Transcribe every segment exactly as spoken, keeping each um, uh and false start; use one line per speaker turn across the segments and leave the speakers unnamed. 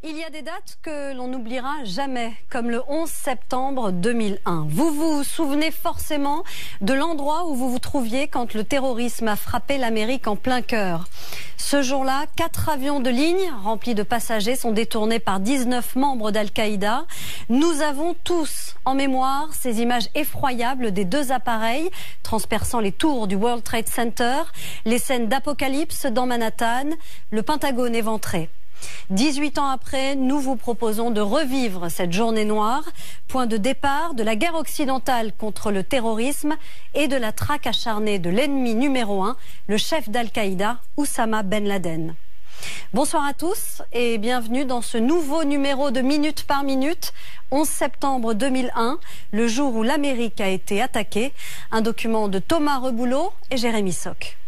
Il y a des dates que l'on n'oubliera jamais, comme le onze septembre deux mille un. Vous vous souvenez forcément de l'endroit où vous vous trouviez quand le terrorisme a frappé l'Amérique en plein cœur. Ce jour-là, quatre avions de ligne remplis de passagers sont détournés par dix-neuf membres d'Al-Qaïda. Nous avons tous en mémoire ces images effroyables des deux appareils transperçant les tours du World Trade Center, les scènes d'apocalypse dans Manhattan, le Pentagone éventré. dix-huit ans après, nous vous proposons de revivre cette journée noire, point de départ de la guerre occidentale contre le terrorisme et de la traque acharnée de l'ennemi numéro un, le chef d'Al-Qaïda, Oussama Ben Laden. Bonsoir à tous et bienvenue dans ce nouveau numéro de Minute par Minute, onze septembre deux mille un, le jour où l'Amérique a été attaquée, un document de Thomas Reboulot et Jérémy Sock.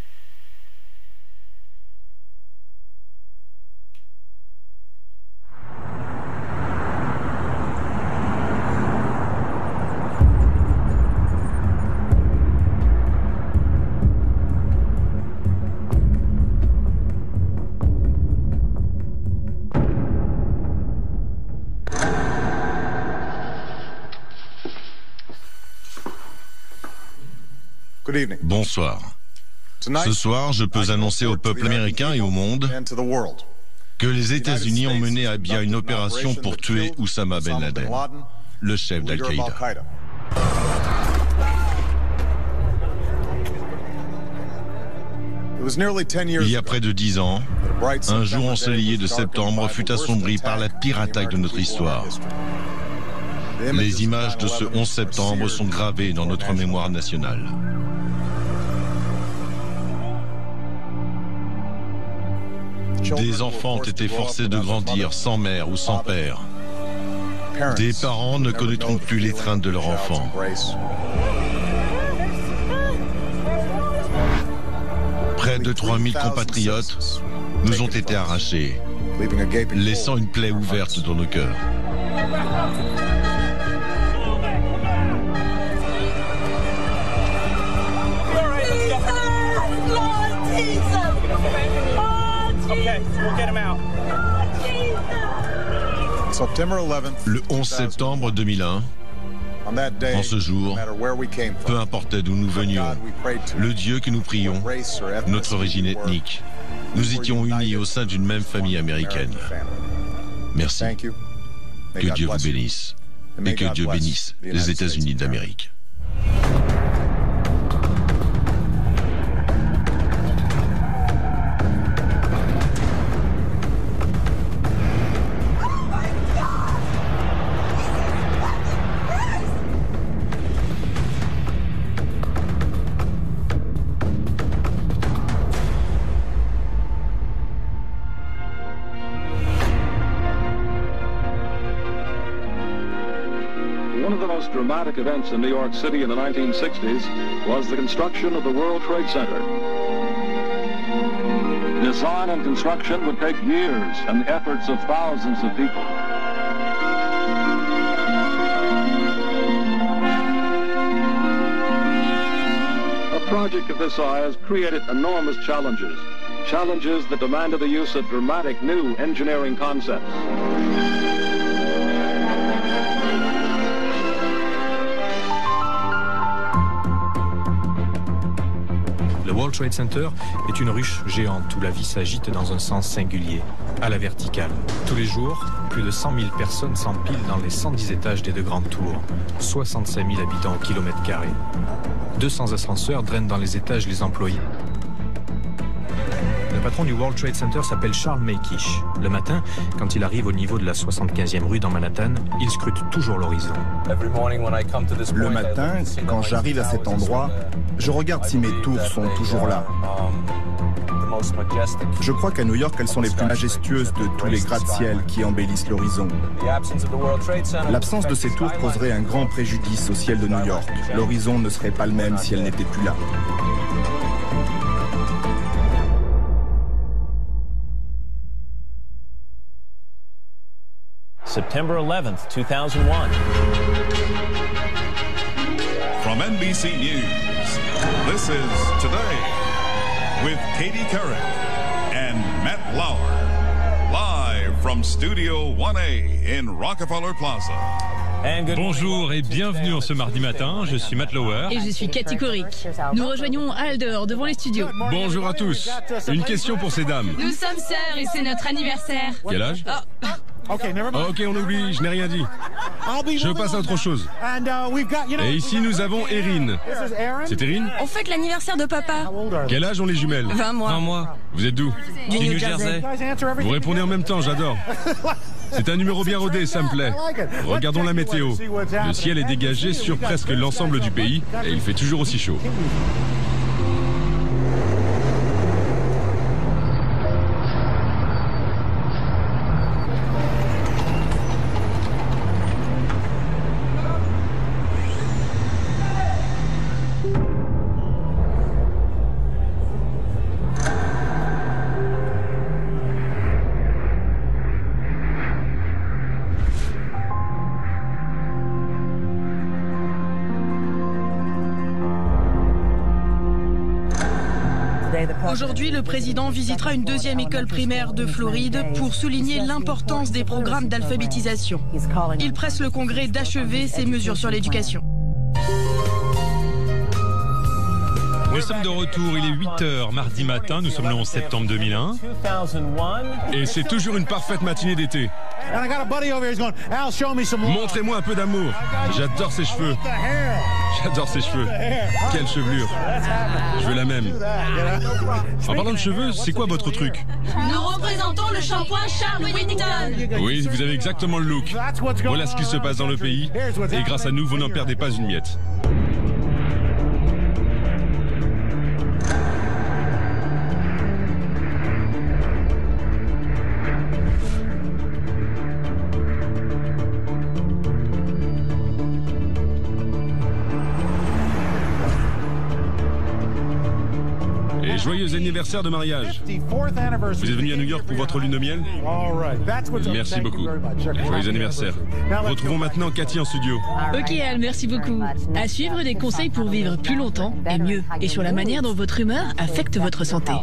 Bonsoir. Ce soir, je peux annoncer au peuple américain et au monde que les États-Unis ont mené à bien une opération pour tuer Oussama Ben Laden, le chef d'Al-Qaïda. Il y a près de dix ans, un jour ensoleillé de septembre fut assombri par la pire attaque de notre histoire. Les images de ce onze septembre sont gravées dans notre mémoire nationale. Des enfants ont été forcés de grandir sans mère ou sans père. Des parents ne connaîtront plus l'étreinte de leur enfant. Près de trois mille compatriotes nous ont été arrachés, laissant une plaie ouverte dans nos cœurs. Le onze septembre deux mille un, en ce jour, peu importe d'où nous venions, le Dieu que nous prions, notre origine ethnique, nous étions unis au sein d'une même famille américaine. Merci. Que Dieu vous bénisse et que Dieu bénisse les États-Unis d'Amérique.
Dramatic events in New York City in the nineteen sixties was the construction of the World Trade Center. Design and construction would take years and the efforts of thousands of people. A project of this size created enormous challenges, challenges that demanded the use of dramatic new engineering concepts.
Le World Trade Center est une ruche géante où la vie s'agite dans un sens singulier, à la verticale. Tous les jours, plus de cent mille personnes s'empilent dans les cent dix étages des deux grandes tours, soixante-cinq mille habitants au kilomètre carré. deux cents ascenseurs drainent dans les étages les employés. Le patron du World Trade Center s'appelle Charles Makish. Le matin, quand il arrive au niveau de la soixante-quinzième rue dans Manhattan, il scrute toujours l'horizon.
Le matin, quand j'arrive à cet endroit, je regarde si mes tours sont toujours là. Je crois qu'à New York, elles sont les plus majestueuses de tous les gratte-ciel qui embellissent l'horizon. L'absence de ces tours causerait un grand préjudice au ciel de New York. L'horizon ne serait pas le même si elle n'était plus là.
September eleventh, two thousand one.
From N B C News, this is Today with Katie Couric and Matt Lauer, live from Studio one A in Rockefeller Plaza.
Bonjour et bienvenue en ce mardi matin, je suis Matt Lauer.
Et je suis Cathy Couric. Nous rejoignons Alder devant les studios.
Bonjour à tous. Une question pour ces dames.
Nous sommes sœurs et c'est notre anniversaire.
Quel âge?
Oh.
Ok, on oublie, je n'ai rien dit. Je passe à autre chose. Et ici nous avons Erin. C'est Erin?
On fête l'anniversaire de papa.
Quel âge ont les jumelles?
vingt mois.
vingt mois.
Vous êtes d'où?
Du New Jersey.
Vous répondez en même temps, j'adore. C'est un numéro bien rodé, ça me plaît. Regardons la météo. Le ciel est dégagé sur presque l'ensemble du pays et il fait toujours aussi chaud.
Aujourd'hui, le président visitera une deuxième école primaire de Floride pour souligner l'importance des programmes d'alphabétisation. Il presse le Congrès d'achever ces mesures sur l'éducation.
Nous sommes de retour, il est huit heures mardi matin, nous sommes le onze septembre deux mille un.
Et c'est toujours une parfaite matinée d'été. Montrez-moi un peu d'amour. J'adore ses cheveux. J'adore ses cheveux. Quelle chevelure. Je veux la même. En parlant de cheveux, c'est quoi votre truc?
Nous représentons le shampoing Charles Whittington.
Oui, vous avez exactement le look. Voilà ce qui se passe dans le pays. Et grâce à nous, vous n'en perdez pas une miette. Joyeux anniversaire de mariage. Vous êtes venu à New York pour votre lune de miel? Merci beaucoup. Joyeux anniversaire. Retrouvons maintenant Cathy en studio.
Ok Al, merci beaucoup. À suivre, des conseils pour vivre plus longtemps et mieux. Et sur la manière dont votre humeur affecte votre santé.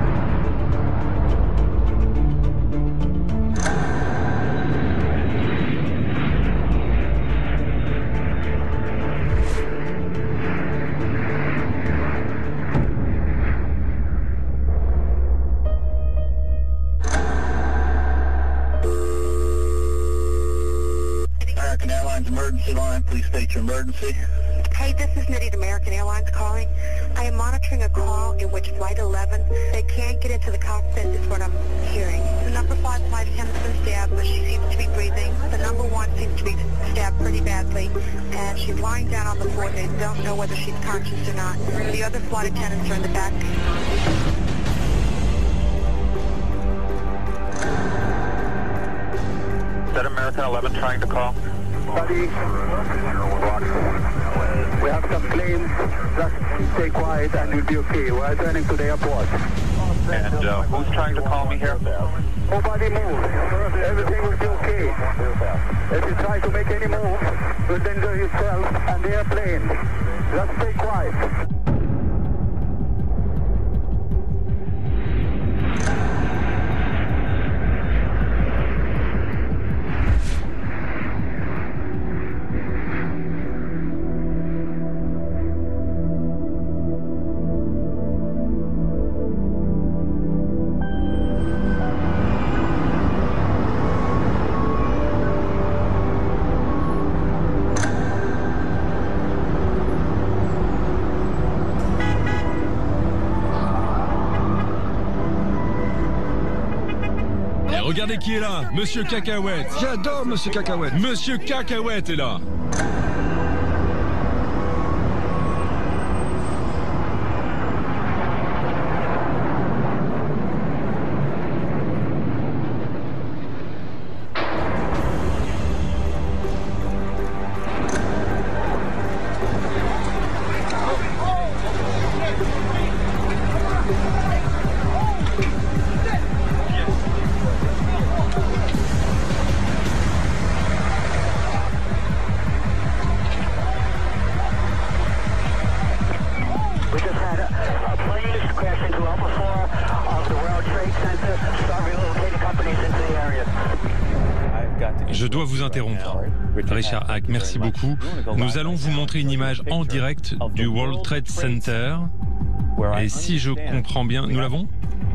Please state your emergency. Hey, this is Nitty, American Airlines calling. I am monitoring a call in which Flight eleven, they can't get into the cockpit is what I'm hearing. The number five flight attendant's been stabbed, but she seems to be breathing. The number one seems to be stabbed pretty badly, and she's lying down on the floor. They don't know whether she's conscious or not. The other flight attendants are in the back.
Is that American eleven trying to call?
Buddy, we have some planes. Just stay quiet and you'll be okay. We're turning to the airport.
And uh, who's trying to call me here?
Nobody move. Everything will be okay. If you try to make any move, you'll danger yourself and the airplane. Just stay quiet.
Regardez qui est là, Monsieur Cacahuète.
J'adore Monsieur Cacahuète.
Monsieur Cacahuète est là.
Je dois vous interrompre. Richard Hack, merci beaucoup. Nous allons vous montrer une image en direct du World Trade Center. Et si je comprends bien, nous l'avons ?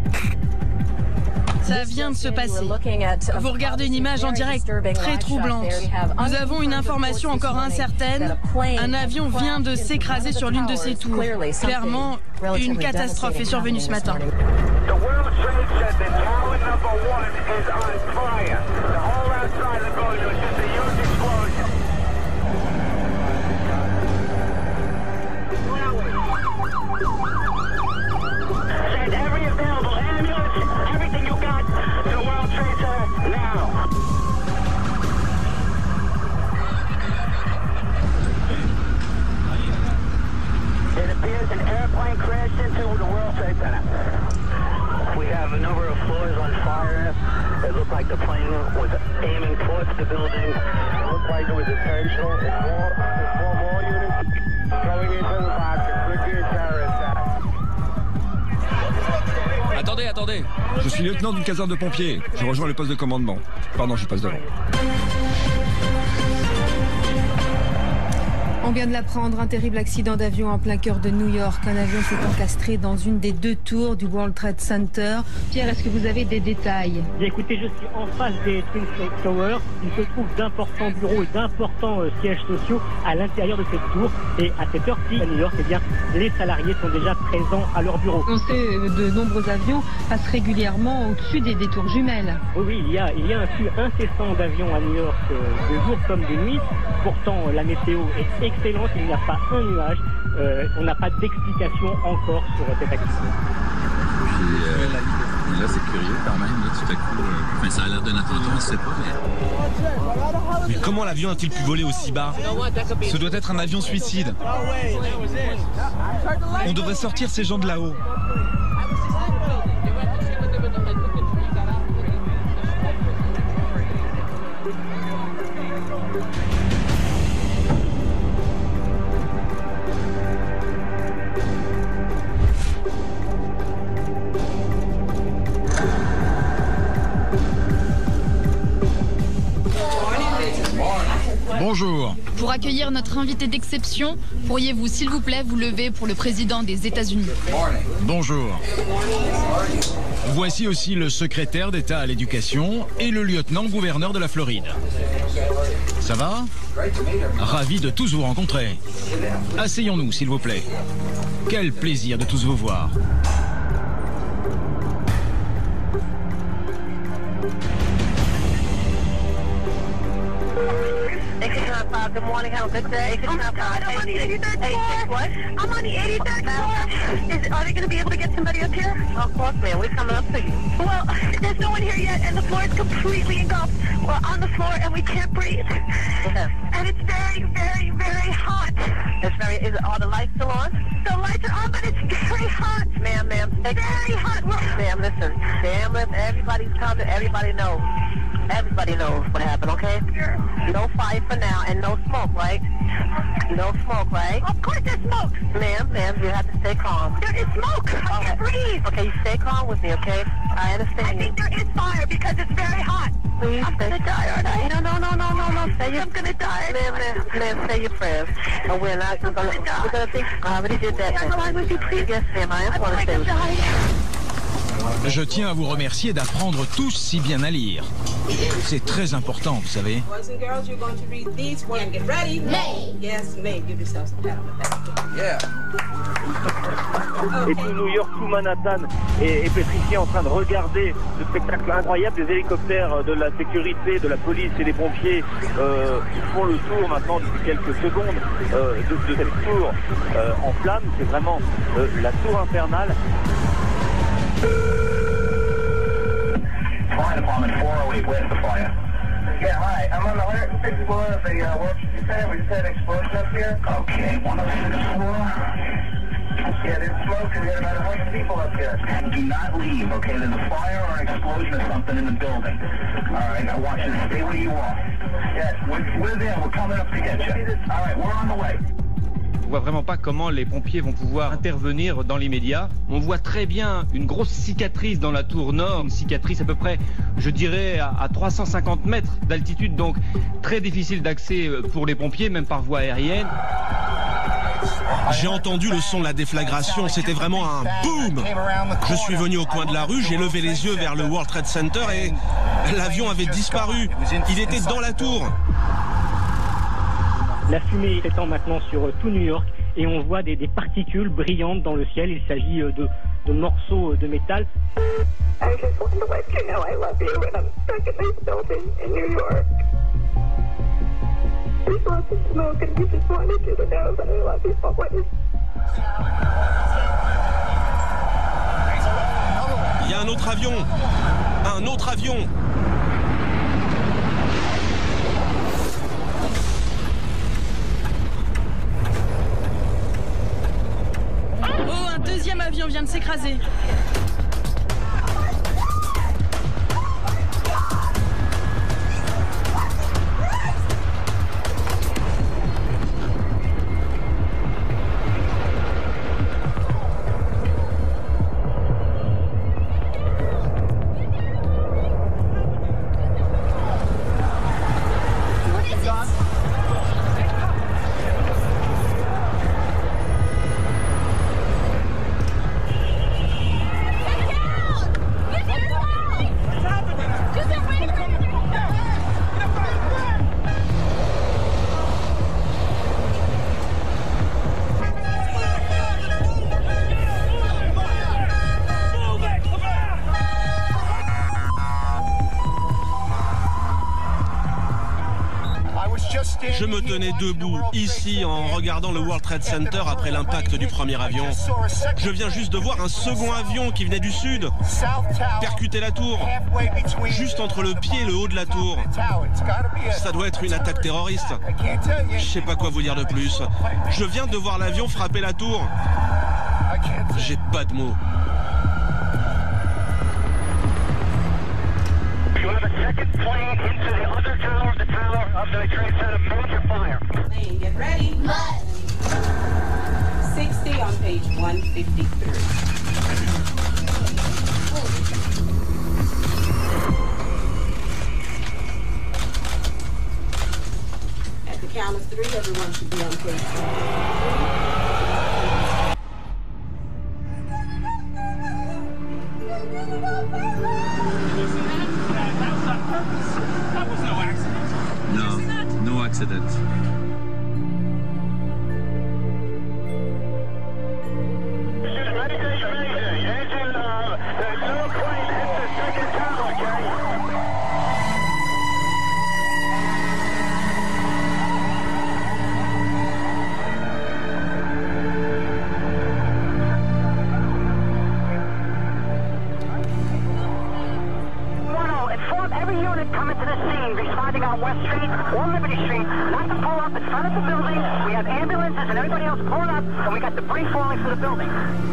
Ça vient de se passer. Vous regardez une image en direct très troublante. Nous avons une information encore incertaine. Un avion vient de s'écraser sur l'une de ces tours. Clairement, une catastrophe est survenue ce matin.
Attendez, attendez. Je suis lieutenant d'une caserne de pompiers. Je rejoins le poste de commandement. Pardon, je passe devant.
On vient de l'apprendre, un terrible accident d'avion en plein cœur de New York. Un avion s'est encastré dans une des deux tours du World Trade Center. Pierre, est-ce que vous avez des détails ?
Bien, écoutez, je suis en face des Twin Towers. Il se trouve d'importants bureaux et d'importants euh, sièges sociaux à l'intérieur de cette tour. Et à cette heure-ci, à New York, eh bien, les salariés sont déjà présents à leur bureau.
On sait que de nombreux avions passent régulièrement au-dessus des, des tours jumelles.
Oui, oui, il y a, il y a un flux incessant d'avions à New York, euh, de jour comme de nuit. Pourtant, la météo est excellente, il n'y a pas un nuage, euh, on n'a pas d'explication encore sur cet accident.
Puis euh, là, c'est curieux quand même, là, tout à coup, euh, enfin, ça a l'air d'un attentat, on ne sait pas, mais...
Mais comment l'avion a-t-il pu voler aussi bas ? Ce doit être un avion suicide. On devrait sortir ces gens de là-haut.
Bonjour.
Pour accueillir notre invité d'exception, pourriez-vous s'il vous plaît vous lever pour le président des États-Unis ?
Bonjour. Voici aussi le secrétaire d'État à l'éducation et le lieutenant-gouverneur de la Floride. Ça va ? Ravi de tous vous rencontrer. Asseyons-nous, s'il vous plaît. Quel plaisir de tous vous voir.
Good morning, have a good day. Oh my God, I'm on the eighty-third floor. What? I'm on the eighty-third floor. Is, are they going to be able to get somebody up here? Of course, ma'am. We're coming up to you. Well, there's no one here yet, and the floor is completely engulfed. We're on the floor, and we can't breathe. Yeah. And it's very, very, very hot. It's very, is it, are the lights still on? The lights are on, but it's very hot. Ma'am, ma'am. It's very hot. Ma'am, listen. Damn it. Everybody's coming. Everybody knows. Everybody knows what happened, okay? No fire for now, and no smoke, right? No smoke, right? Of course there's smoke. Ma'am, ma'am, you have to stay calm. There is smoke. I can't breathe. Okay, you stay calm with me, okay? I understand. I think there is fire because it's very hot. Please, I'm gonna die, aren't I? No, no, no, no, no, no. Say your, I'm gonna die. Ma'am, ma'am, ma'am, say your prayers. And we're not I'm gonna, gonna die. We're gonna think, I already did that. Can I go along with you, please? Yes, ma'am, I am gonna stay with you.
Je tiens à vous remercier d'apprendre tous si bien à lire. C'est très important, vous savez.
Et tout New York, tout Manhattan est, est pétrifié en train de regarder ce spectacle incroyable. Des hélicoptères de la sécurité, de la police et des pompiers euh, font le tour maintenant depuis quelques secondes euh, de, de cette tour euh, en flammes. C'est vraiment euh, la tour infernale.
Fire department four oh eight, where's the fire? Yeah, hi, I'm on the one hundred sixth floor of the uh, World Trade Center. We just had an explosion up here. Okay, one oh sixth floor. Yeah, there's smoke and we got about one hundred people up here. Do not leave, okay? There's a fire or an explosion or something in the building. All right, I want you to stay where you are. Yes, we're, we're there. We're coming up to get you. All right, we're on the way.
On voit vraiment pas comment les pompiers vont pouvoir intervenir dans l'immédiat. On voit très bien une grosse cicatrice dans la tour nord, une cicatrice à peu près, je dirais, à, à trois cent cinquante mètres d'altitude, donc très difficile d'accès pour les pompiers, même par voie aérienne.
J'ai entendu le son de la déflagration, c'était vraiment un boum. Je suis venu au coin de la rue, j'ai levé les yeux vers le World Trade Center et l'avion avait disparu. Il était dans la tour.
La fumée s'étend maintenant sur tout New York et on voit des, des particules brillantes dans le ciel. Il s'agit de, de morceaux de métal. I just want to let you know I love you and I'm stuck in this building in New York. There's lots of smoke and we just wanted you to know that I love you always.
Il y a un autre avion. Un autre avion.
Oh, un deuxième avion vient de s'écraser.
Je me tenais debout, ici, en regardant le World Trade Center après l'impact du premier avion. Je viens juste de voir un second avion qui venait du sud percuter la tour, juste entre le pied et le haut de la tour. Ça doit être une attaque terroriste. Je sais pas quoi vous dire de plus. Je viens de voir l'avion frapper la tour. J'ai pas de mots.
You have a second plane into the other tower, the tower of the Trade Center. Major fire.
Plane, get ready. sixty on page one fifty-three. At the count of three, everyone should be on page one.
No, no accident.
Coming to the scene, responding on West Street or Liberty Street. Not to pull up in front of the building. We have ambulances and everybody else pulling up, and we got debris falling from the building.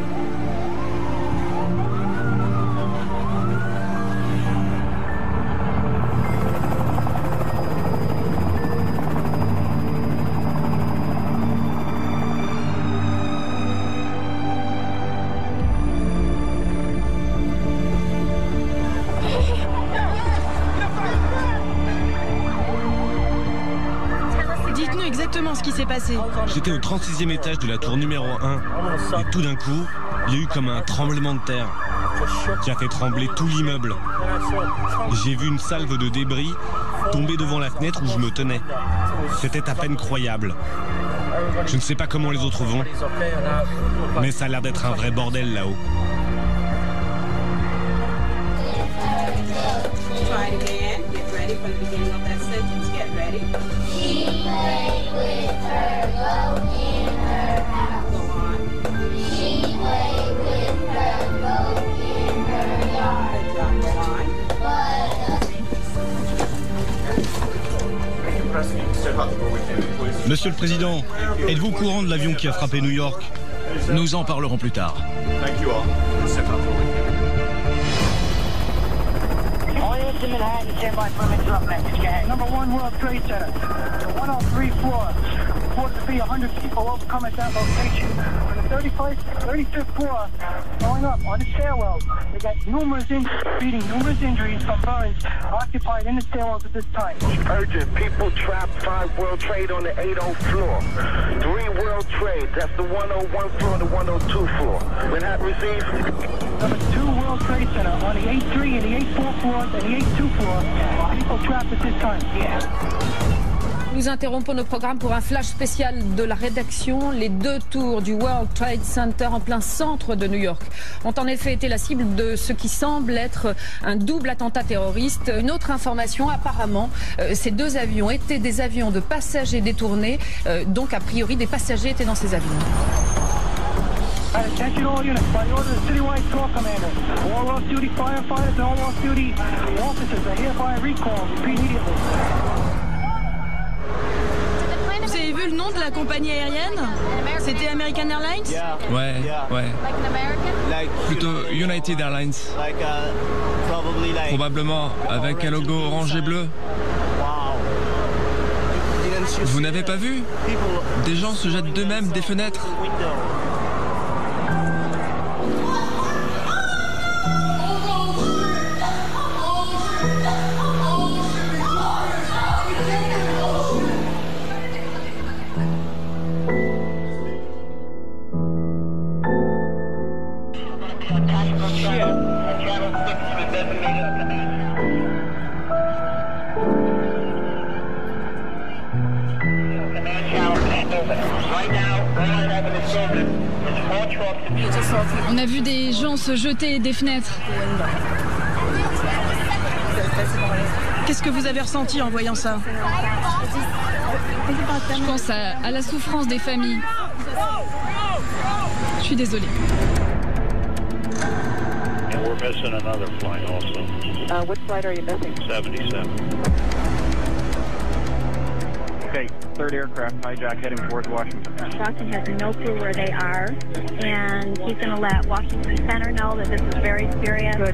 Dites-nous exactement ce qui s'est passé.
J'étais au trente-sixième étage de la tour numéro un et tout d'un coup, il y a eu comme un tremblement de terre qui a fait trembler tout l'immeuble. J'ai vu une salve de débris tomber devant la fenêtre où je me tenais. C'était à peine croyable. Je ne sais pas comment les autres vont, mais ça a l'air d'être un vrai bordel là-haut.
Try it again. Get ready for the beginning of that sentence. Get ready. She played with her goat in her house. Go on. She played with her goat in her yard. Go on.
Monsieur le Président, êtes-vous au courant de l'avion qui a frappé New York? Nous en parlerons plus tard.
To Manhattan, stand by for an interrupt message, gang. Number one World Trade Center, the one oh three floor.
reported to be one hundred people overcome at that location. On the thirty-first, thirty-fifth floor, going up on the stairwell, they got numerous injuries, beating numerous injuries from burns occupied in the stairwells at this time.
Urgent, people trapped, five World Trade on the eightieth floor. Three World Trade, that's the one oh one floor and the one oh two floor. When that received?
Number two World Trade Center on the eighty-three and the eighty-four floors and the eighty-two floor. People trapped at this time. Yeah.
Nous interrompons nos programmes pour un flash spécial de la rédaction. Les deux tours du World Trade Center en plein centre de New York ont en effet été la cible de ce qui semble être un double attentat terroriste. Une autre information, apparemment, euh, ces deux avions étaient des avions de passagers détournés. Euh, donc, a priori, des passagers étaient dans ces avions.
Attention all units, by order of the citywide tour commander. All off-duty firefighters and all off-duty officers are hereby recalled immediately.
Vous avez vu le nom de la compagnie aérienne? C'était American Airlines?
Ouais, ouais. Plutôt United Airlines. Probablement avec un logo orange et bleu. Vous n'avez pas vu? Des gens se jettent d'eux-mêmes des fenêtres.
On a vu des gens se jeter des fenêtres.
Qu'est-ce que vous avez ressenti en voyant ça?
Je pense à, à la souffrance des familles. Je suis désolée.
And we're missing another flight also.
Uh, which flight are you missing?
seventy-seven.
Okay, third aircraft hijack heading towards Washington.
Washington has no clue where they are, and he's going to let Washington Center know that this is very serious. Good.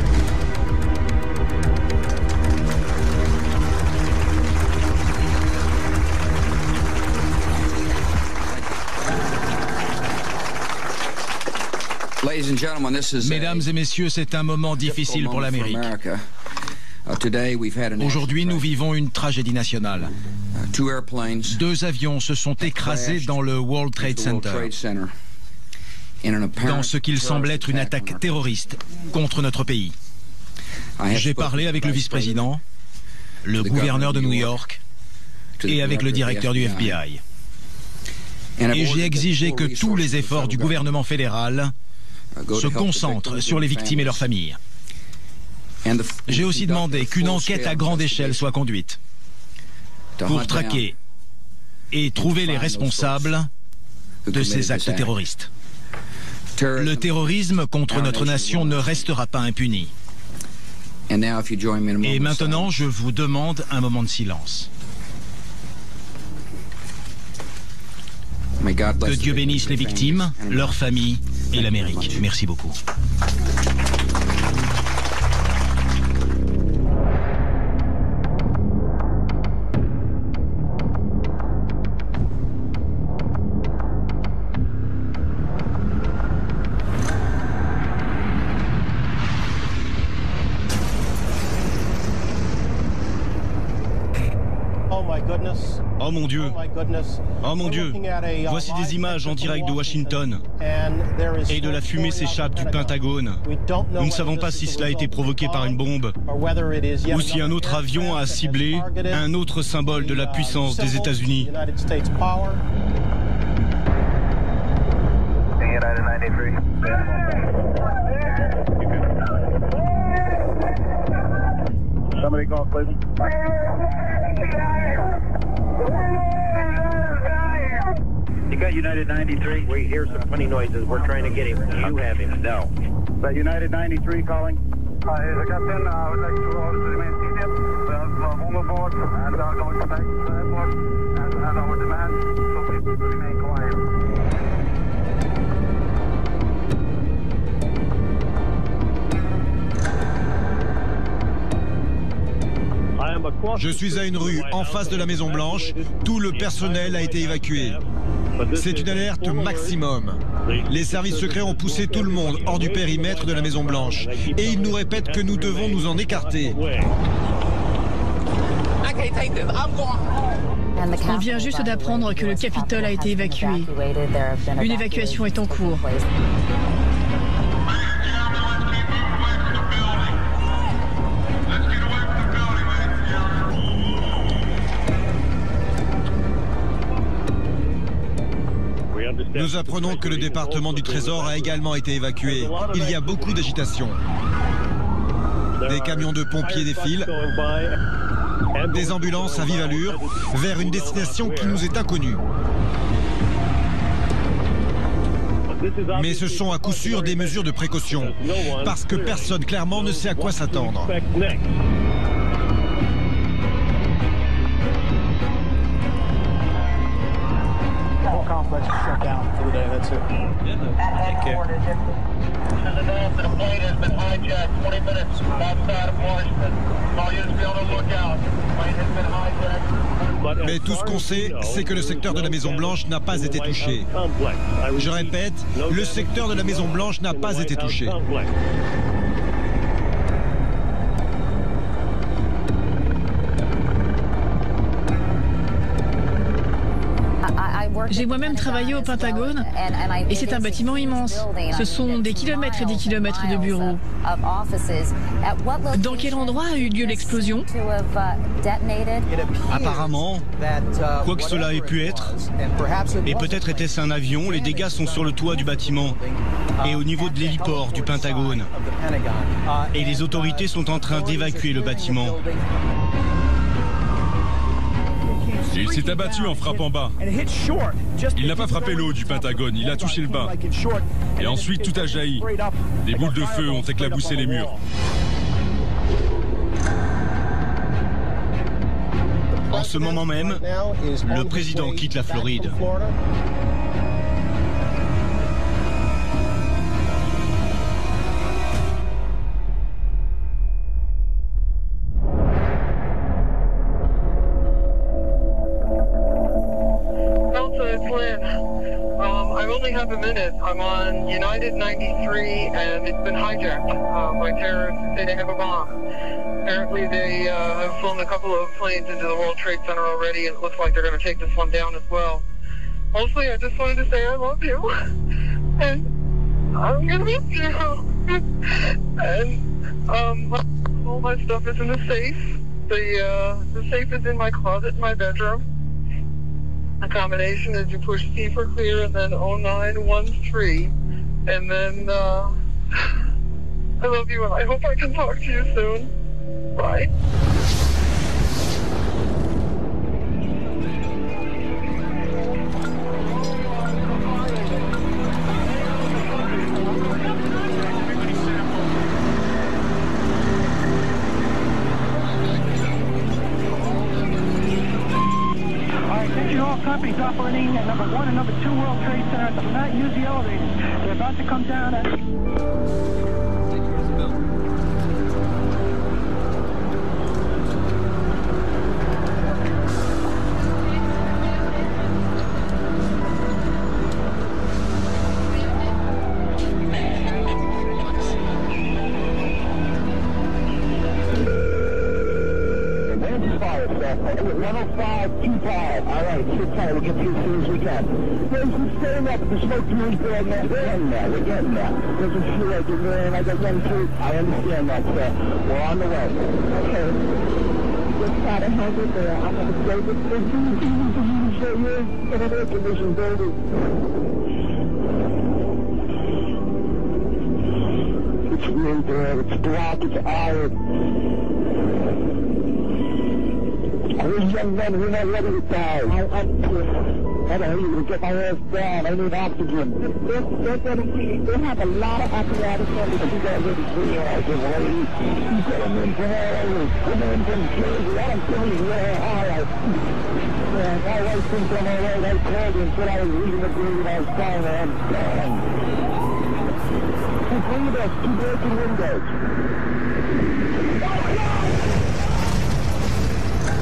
Mesdames et messieurs, c'est un moment difficile pour l'Amérique. Aujourd'hui, nous vivons une tragédie nationale. Deux avions se sont écrasés dans le World Trade Center, dans ce qu'il semble être une attaque terroriste contre notre pays. J'ai parlé avec le vice-président, le gouverneur de New York et avec le directeur du F B I. Et j'ai exigé que tous les efforts du gouvernement fédéral se concentrent sur les victimes et leurs familles. J'ai aussi demandé qu'une enquête à grande échelle soit conduite pour traquer et trouver les responsables de ces actes terroristes. Le terrorisme contre notre nation ne restera pas impuni. Et maintenant, je vous demande un moment de silence. Que Dieu bénisse les victimes, leurs familles et l'Amérique. Merci beaucoup.
Oh mon Dieu, oh mon Dieu, voici des images en direct de Washington et de la fumée s'échappe du Pentagone. Nous ne savons pas si cela a été provoqué par une bombe ou si un autre avion a ciblé un autre symbole de la puissance des États-Unis.
Somebody call, please.
You got United ninety-three? We hear some funny noises. We're trying to get him. You have him. No.
Is that United ninety-three calling? Uh, the captain, uh, I would like to order to remain seated. We have uh, bomb aboard and are going to back to the airport and have our demand, so please remain quiet.
I am across
Je suis à une rue en face de la Maison Blanche. Tout le personnel a été évacué. C'est une alerte maximum. Les services secrets ont poussé tout le monde hors du périmètre de la Maison Blanche. Et ils nous répètent que nous devons nous en écarter.
On vient juste d'apprendre que le Capitole a été évacué. Une évacuation est en cours.
Nous apprenons que le département du Trésor a également été évacué. Il y a beaucoup d'agitation. Des camions de pompiers défilent, des ambulances à vive allure, vers une destination qui nous est inconnue. Mais ce sont à coup sûr des mesures de précaution, parce que personne clairement ne sait à quoi s'attendre.
Complex shut down for the day. That's it. Take care. The plane has been hijacked. twenty minutes outside of Washington. All units be on the lookout. Plane has been hijacked.
Mais tout ce qu'on sait, c'est que le secteur de la Maison-Blanche n'a pas été touché. Je répète, le secteur de la Maison-Blanche n'a pas été touché.
J'ai moi-même travaillé au Pentagone et c'est un bâtiment immense. Ce sont des kilomètres et des kilomètres de bureaux. Dans quel endroit a eu lieu l'explosion?
Apparemment, quoi que cela ait pu être, et peut-être était-ce un avion, les dégâts sont sur le toit du bâtiment et au niveau de l'héliport du Pentagone. Et les autorités sont en train d'évacuer le bâtiment.
Il s'est abattu en frappant bas. Il n'a pas frappé le haut du Pentagone, il a touché le bas. Et ensuite, tout a jailli. Des boules de feu ont éclaboussé les murs.
En ce moment même, le président quitte la Floride.
I'm on United ninety-three and it's been hijacked uh, by terrorists who say they have a bomb. Apparently they uh, have flown a couple of planes into the World Trade Center already and it looks like they're going to take this one down as well. Mostly I just wanted to say I love you and I'm going to miss you. And um, all my stuff is in the safe. The, uh, the safe is in my closet in my bedroom. The combination is you push C for clear and then oh nine one three. And then, uh, I love you and I hope I can talk to you soon. Bye.
Companies operating at number one and number two World Trade Center. Do not use the elevators. They're about to come down at...
one oh five two five. All right, sit tight. We'll get to you as soon as we can. There's some staying up. The smoke community there. We're getting there. We're getting there. Doesn't feel like it, man. I got one, two. I understand that, sir. We're on the way. Okay. Just try to hang it there. I'm going to say this. This is easy for you to say here in an air-conditioned building. It's really there. It's black. It's iron. These young men, we're not ready to die. I, I, I don't need to get my ass down. I need oxygen. They're, they're gonna, they have a lot of apparatus on because you guys are the realize it, lady. You got them in from all over. Come in from Jersey. I don't care where I am. My wife thinks I'm all right. I called her and said I was reading the grave and I was dying. I'm dying. Hey, bring it up. Two broken windows.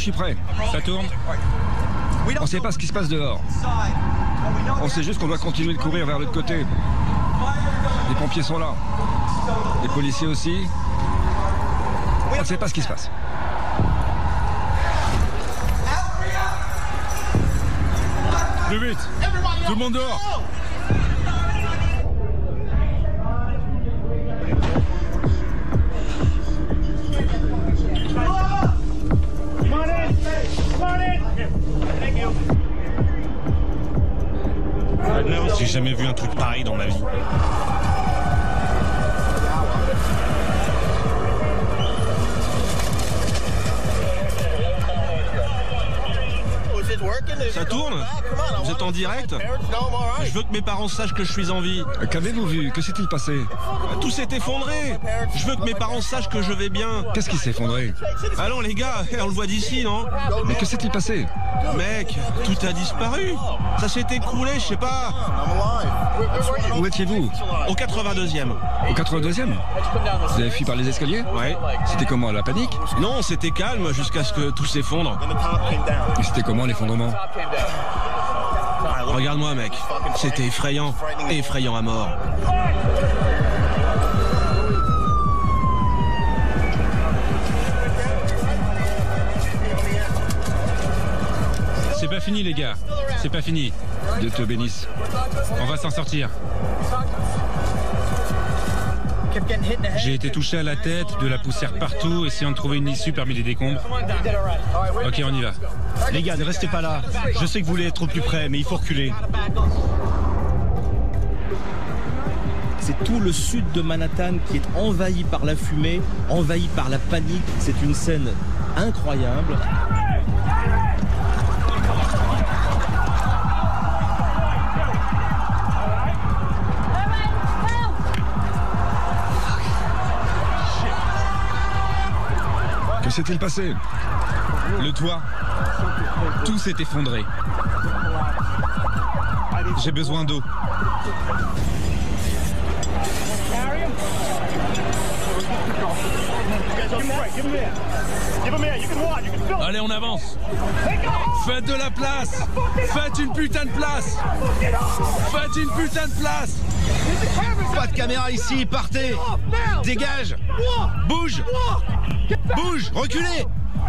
suis prêt.
Ça tourne?
On ne sait pas ce qui se passe dehors. On sait juste qu'on doit continuer de courir vers l'autre côté. Les pompiers sont là. Les policiers aussi. On ne sait pas ce qui se passe.
Plus vite! Tout le monde dehors!
J'ai jamais vu un truc pareil dans ma vie.
Ça tourne? Vous êtes en direct? Je veux que mes parents sachent que je suis en vie.
Qu'avez-vous vu? Que s'est-il passé?
Tout s'est effondré. Je veux que mes parents sachent que je vais bien.
Qu'est-ce qui s'est effondré?
Allons les gars, on le voit d'ici, non?
Mais que s'est-il passé?
Mec, tout a disparu. Ça s'est écroulé, je sais pas.
Où étiez-vous?
Au quatre-vingt-deuxième.
Au quatre-vingt-deuxième? Vous avez fui par les escaliers?
Ouais.
C'était comment, la panique?
Non, c'était calme jusqu'à ce que tout s'effondre.
Et c'était comment l'effondrement?
Regarde-moi, mec. C'était effrayant. Effrayant à mort.
C'est pas fini, les gars. C'est pas fini.
Dieu te bénisse.
On va s'en sortir. J'ai été touché à la tête, de la poussière partout, essayant de trouver une issue parmi les décombres. Ok, on y va. Les gars, ne restez pas là. Je sais que vous voulez être au plus près, mais il faut reculer.
C'est tout le sud de Manhattan qui est envahi par la fumée, envahi par la panique. C'est une scène incroyable.
Que s'est-il passé?
Le toit. Tout s'est effondré. J'ai besoin d'eau.
Allez, on avance. Faites de la place. Faites une putain de place. Faites une putain de place.
Pas de caméra ici, partez. Dégage. Bouge. Bouge, reculez.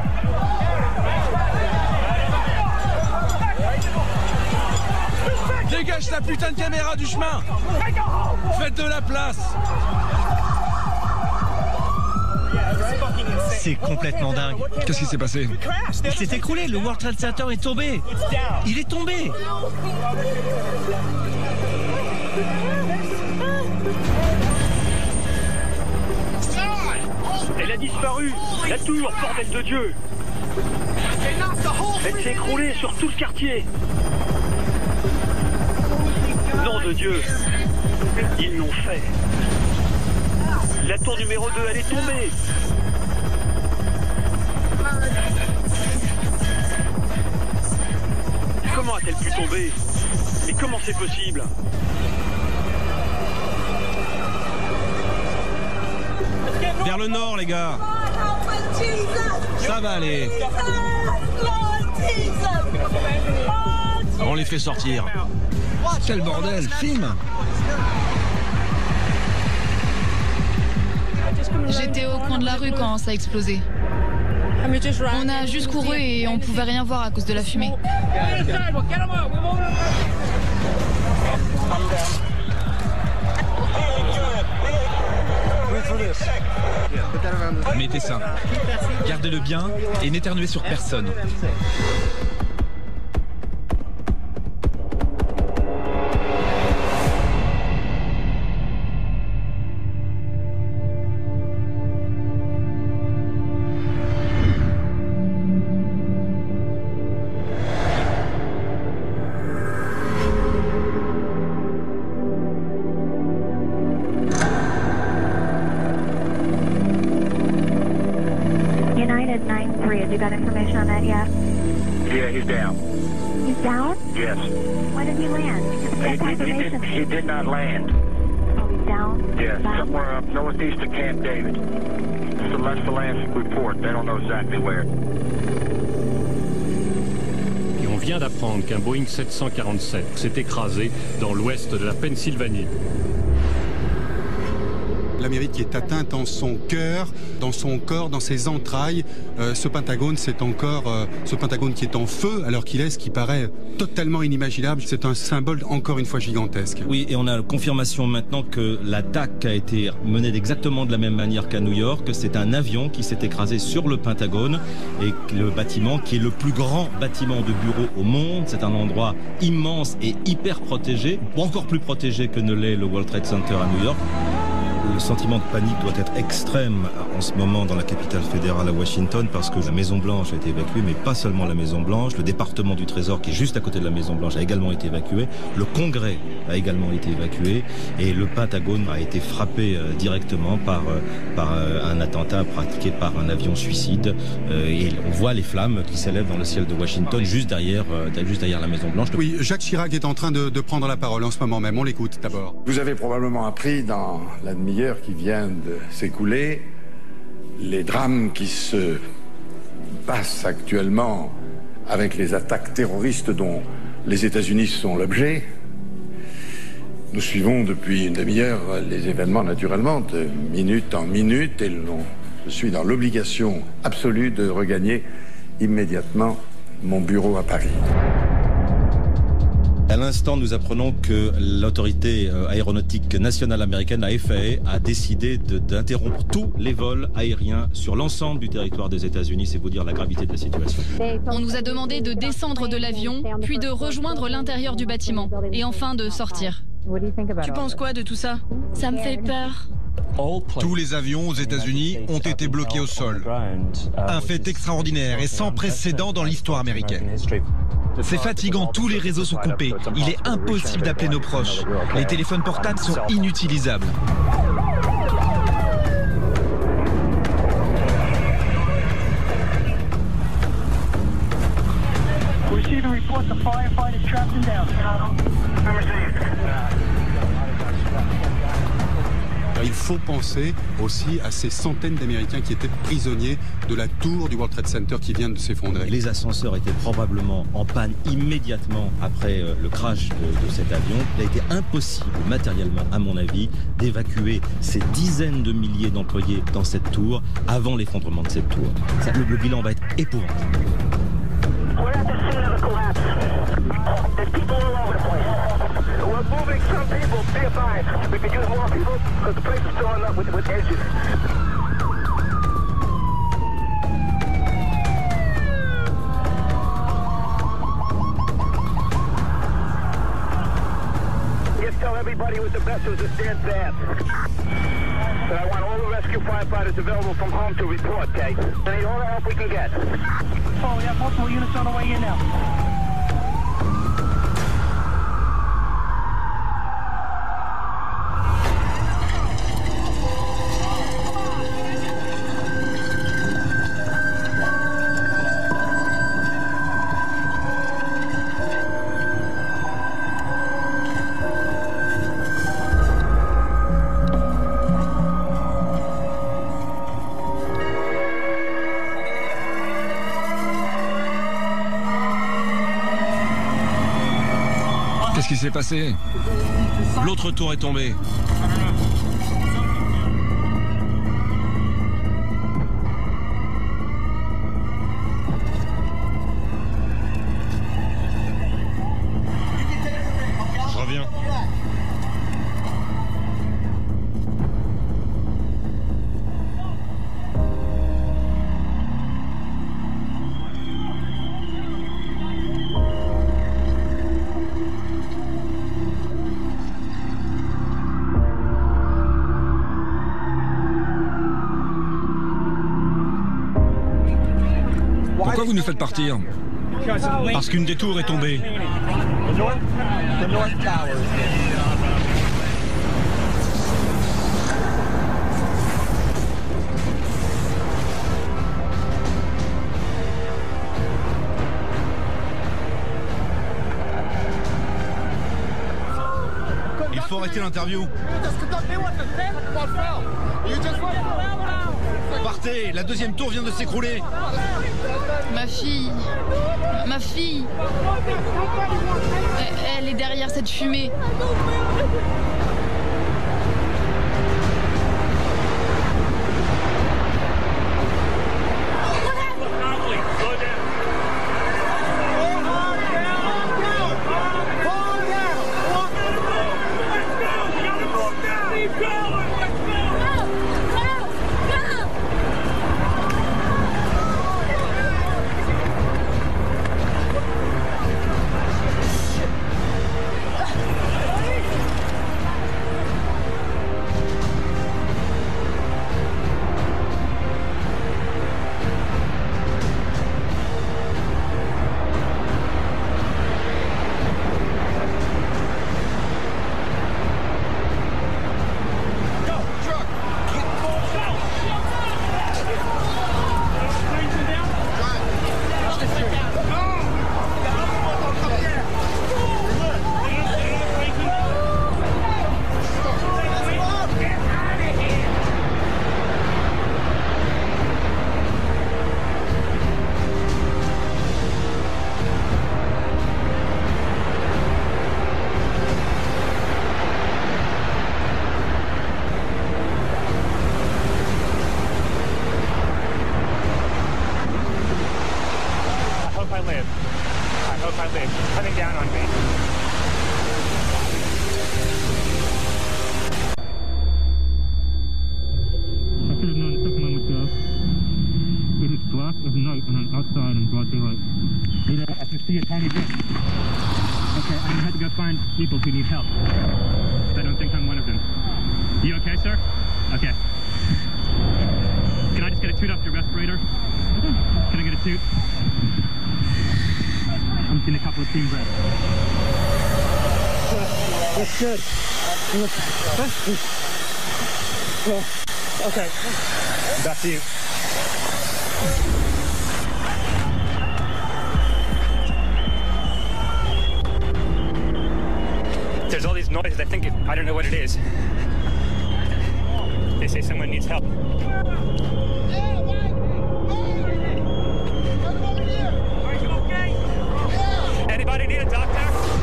Dégage ta putain de caméra du chemin. Faites de la place.
C'est complètement dingue.
Qu'est-ce qui s'est passé?
Il s'est écroulé, le World Trade Center est tombé. Il est tombé.
Elle a disparu. La tour, bordel de Dieu. Elle s'est écroulée sur tout le quartier. Nom de Dieu. Ils l'ont fait. La tour numéro deux, elle est tombée. Comment a-t-elle pu tomber? Mais comment c'est possible?
Vers le nord, les gars. Ça va aller. On les fait sortir.
Quel bordel, film.
J'étais au coin de la rue quand ça a explosé. On a juste couru et on pouvait rien voir à cause de la fumée.
Mettez ça. Gardez-le bien et n'éternuez sur personne.
United nine three, have you got information on that yet?
Yeah, he's down.
He's down?
Yes.
When did he land?
He, he, he, did, he did not land.
Oh, he's down?
Yeah,
Down?
somewhere up northeast of Camp David. It's the Lester Lance report. They don't know exactly where.
vient d'apprendre qu'un Boeing sept cent quarante-sept s'est écrasé dans l'ouest de la Pennsylvanie.
L'Amérique qui est atteinte dans son cœur, dans son corps, dans ses entrailles. Euh, ce Pentagone, c'est encore euh, ce Pentagone qui est en feu, alors qu'il est ce qui paraît totalement inimaginable. C'est un symbole encore une fois gigantesque.
Oui, et on a la confirmation maintenant que l'attaque a été menée exactement de la même manière qu'à New York. C'est un avion qui s'est écrasé sur le Pentagone et le bâtiment qui est le plus grand bâtiment de bureau au monde. C'est un endroit immense et hyper protégé, encore plus protégé que ne l'est le World Trade Center à New York. Le sentiment de panique doit être extrême en ce moment dans la capitale fédérale à Washington parce que la Maison-Blanche a été évacuée, mais pas seulement la Maison-Blanche. Le département du Trésor qui est juste à côté de la Maison-Blanche a également été évacué. Le Congrès a également été évacué et le Pentagone a été frappé euh, directement par, euh, par euh, un attentat pratiqué par un avion suicide. Euh, et on voit les flammes qui s'élèvent dans le ciel de Washington juste derrière, euh, juste derrière la Maison-Blanche.
Oui, Jacques Chirac est en train de, de prendre la parole en ce moment même. On l'écoute d'abord.
Vous avez probablement appris dans la demi-heure qui vient de s'écouler, les drames qui se passent actuellement avec les attaques terroristes dont les États-Unis sont l'objet. Nous suivons depuis une demi-heure les événements naturellement de minute en minute et l'on, je suis dans l'obligation absolue de regagner immédiatement mon bureau à Paris.
À l'instant, nous apprenons que l'autorité aéronautique nationale américaine, la F A A, a décidé d'interrompre tous les vols aériens sur l'ensemble du territoire des États-Unis. C'est vous dire la gravité de la situation.
On nous a demandé de descendre de l'avion, puis de rejoindre l'intérieur du bâtiment, et enfin de sortir.
Tu penses quoi de tout ça?
Ça me fait peur.
Tous les avions aux États-Unis ont été bloqués au sol. Un fait extraordinaire et sans précédent dans l'histoire américaine.
C'est fatigant, tous les réseaux sont coupés. Il est impossible d'appeler nos proches. Les téléphones portables sont inutilisables.
Receive a report the firefighter trapped and down.
Il faut penser aussi à ces centaines d'Américains qui étaient prisonniers de la tour du World Trade Center qui vient de s'effondrer.
Les ascenseurs étaient probablement en panne immédiatement après euh, le crash de, de cet avion. Il a été impossible matériellement, à mon avis, d'évacuer ces dizaines de milliers d'employés dans cette tour avant l'effondrement de cette tour. Ça, le, le bilan va être épouvantable.
We're moving some people, be advised. We could use more people because the place is filling up with, with edges. Just tell everybody with the vessels to stand fast. But I want all the rescue firefighters available from home to report, okay? I need all the help we can get.
Oh, we have multiple units on the way in now.
Qu'est-ce qui s'est passé?
L'autre tour est tombée. Je reviens.
Pourquoi vous nous faites partir?
Parce qu'une des tours est tombée.
Il faut arrêter l'interview. Partez, la deuxième tour vient de s'écrouler.
Ma fille. Ma fille. Elle est derrière cette fumée.
People who need help. I don't think I'm one of them. You okay, sir? Okay. Can I just get a toot off your respirator? Can I get a toot? I'm just getting a couple of team breaths. That's good. Okay. Back to you. There's all these noises. I think it, I don't know what it is. They say someone needs help. Anybody need a doctor?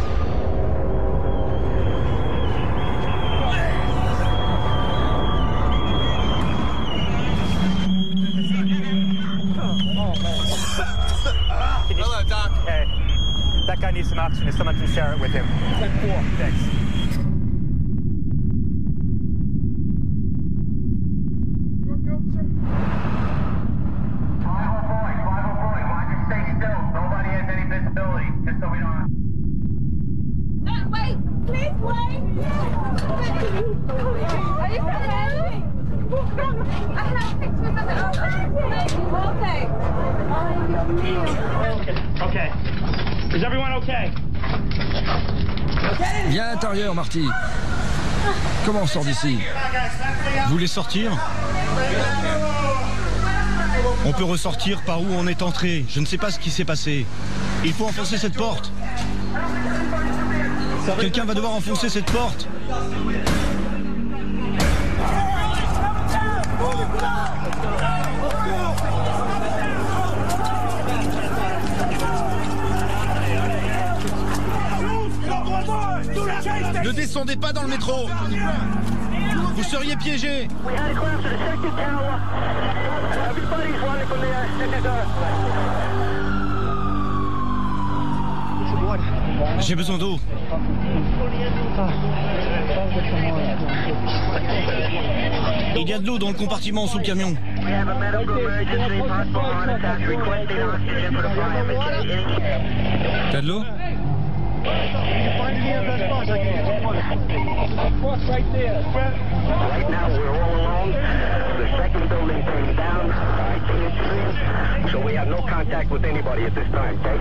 Hello, Doc.
Hey, that guy needs some oxygen. If someone can share it with him. ten four. Thanks. Okay. Is everyone okay?
Viens à l'intérieur, Marty. Comment on sort d'ici?
Vous voulez sortir? On peut ressortir par où on est entré. Je ne sais pas ce qui s'est passé. Il faut enfoncer cette porte. Quelqu'un va devoir enfoncer cette porte. Ne descendez pas dans le métro. Vous seriez piégés. J'ai besoin d'eau. Il y a de l'eau dans le compartiment sous le camion.
T'as de l'eau?
Right now we're all alone. The second building burned down. I can't see. So we have no contact with anybody at this time, okay?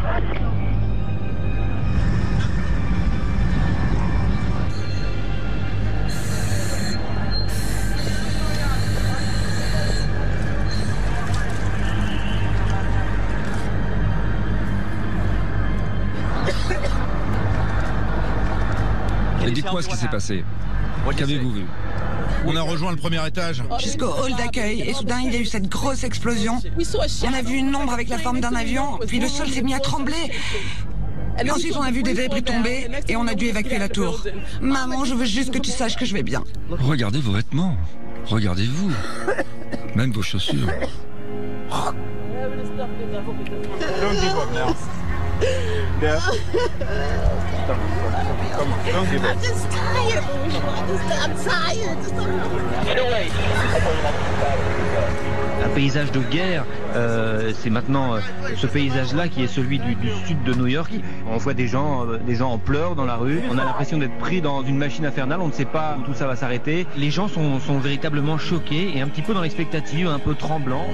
Dites-moi ce qui s'est passé. Qu'avez-vous vu?
On a rejoint le premier étage.
Jusqu'au hall d'accueil, et soudain il y a eu cette grosse explosion. On a vu une ombre avec la forme d'un avion, puis le sol s'est mis à trembler. Et ensuite on a vu des débris tomber, et on a dû évacuer la tour. Maman, je veux juste que tu saches que je vais bien.
Regardez vos vêtements. Regardez-vous. Même vos chaussures.
Don't give up now. Yeah. Come on, don't give up.
I'm just tired. I'm tired.
Un paysage de guerre, euh, c'est maintenant euh, ce paysage-là qui est celui du, du sud de New York. On voit des gens, euh, des gens en pleurs dans la rue. On a l'impression d'être pris dans une machine infernale. On ne sait pas où tout ça va s'arrêter. Les gens sont, sont véritablement choqués et un petit peu dans l'expectative, un peu tremblants.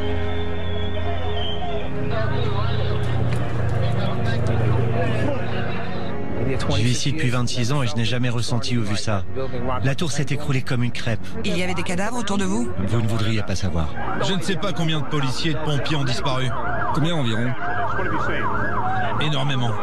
Je vis ici depuis vingt-six ans et je n'ai jamais ressenti ou vu ça. La tour s'est écroulée comme une crêpe.
Il y avait des cadavres autour de vous?
Vous ne voudriez pas savoir.
Je ne sais pas combien de policiers et de pompiers ont disparu.
Combien environ?
Énormément.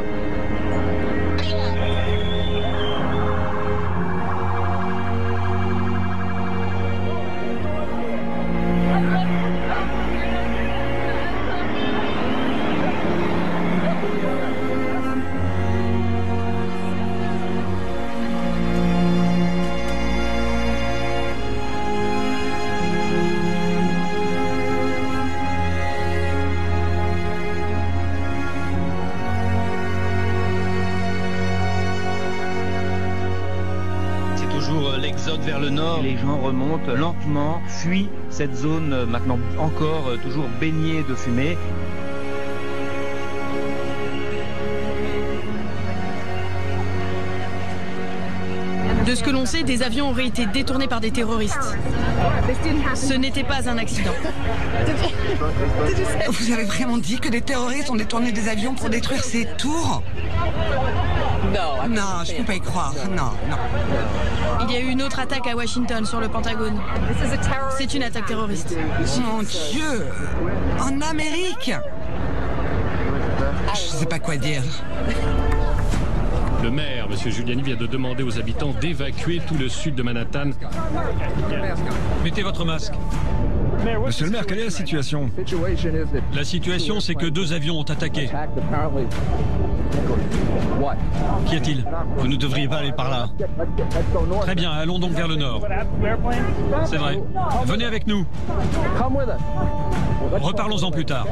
Vers le nord, les gens remontent lentement, fuient cette zone maintenant encore toujours baignée de fumée.
De ce que l'on sait, des avions auraient été détournés par des terroristes. Ce n'était pas un accident.
Vous avez vraiment dit que des terroristes ont détourné des avions pour détruire ces tours? Non, je ne peux pas y croire. Non, non.
Il y a eu une autre attaque à Washington sur le Pentagone. C'est une attaque terroriste.
Mon Dieu! En Amérique! Je ne sais pas quoi dire.
Le maire, M. Giuliani, vient de demander aux habitants d'évacuer tout le sud de Manhattan.
Mettez votre masque.
Monsieur le maire, quelle est la situation?
La situation, c'est que deux avions ont attaqué. Qu'y a-t-il?
Vous ne devriez pas aller par là.
Très bien, allons donc vers le nord. C'est vrai. Venez avec nous. Reparlons-en plus tard.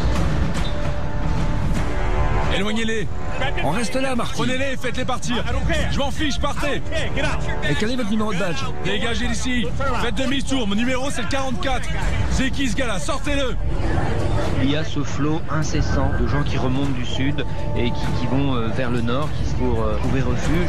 Éloignez-les.
On reste là, Marty.
Prenez-les et faites-les partir. Je m'en fiche, partez.
Et quel est votre numéro de badge?
Dégagez d'ici. Faites demi-tour. Mon numéro, c'est le quarante-quatre. C'est qui ce gars-là? Sortez-le.
Il y a ce flot incessant de gens qui remontent du sud et qui, qui vont euh, vers le nord, qui pour euh, trouver refuge.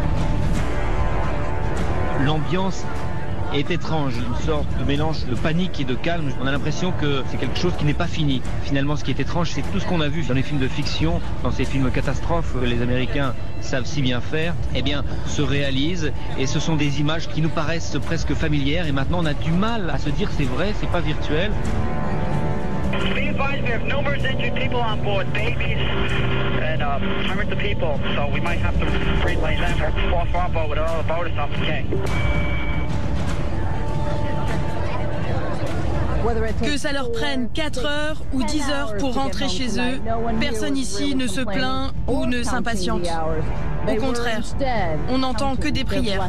L'ambiance est étrange, une sorte de mélange de panique et de calme. On a l'impression que c'est quelque chose qui n'est pas fini. Finalement, ce qui est étrange, c'est tout ce qu'on a vu dans les films de fiction, dans ces films catastrophes que les Américains savent si bien faire, eh bien, se réalise. Et ce sont des images qui nous paraissent presque familières. Et maintenant, on a du mal à se dire c'est vrai, c'est pas virtuel.
Be advised, we have numerous injured people on board, babies and uh, hundreds of people. So we might have to relay them or off our boat with all the boat or something. Okay.
Que ça leur prenne quatre heures ou dix heures pour rentrer chez eux, personne ici ne se plaint ou ne s'impatiente. Au contraire, on n'entend que des prières.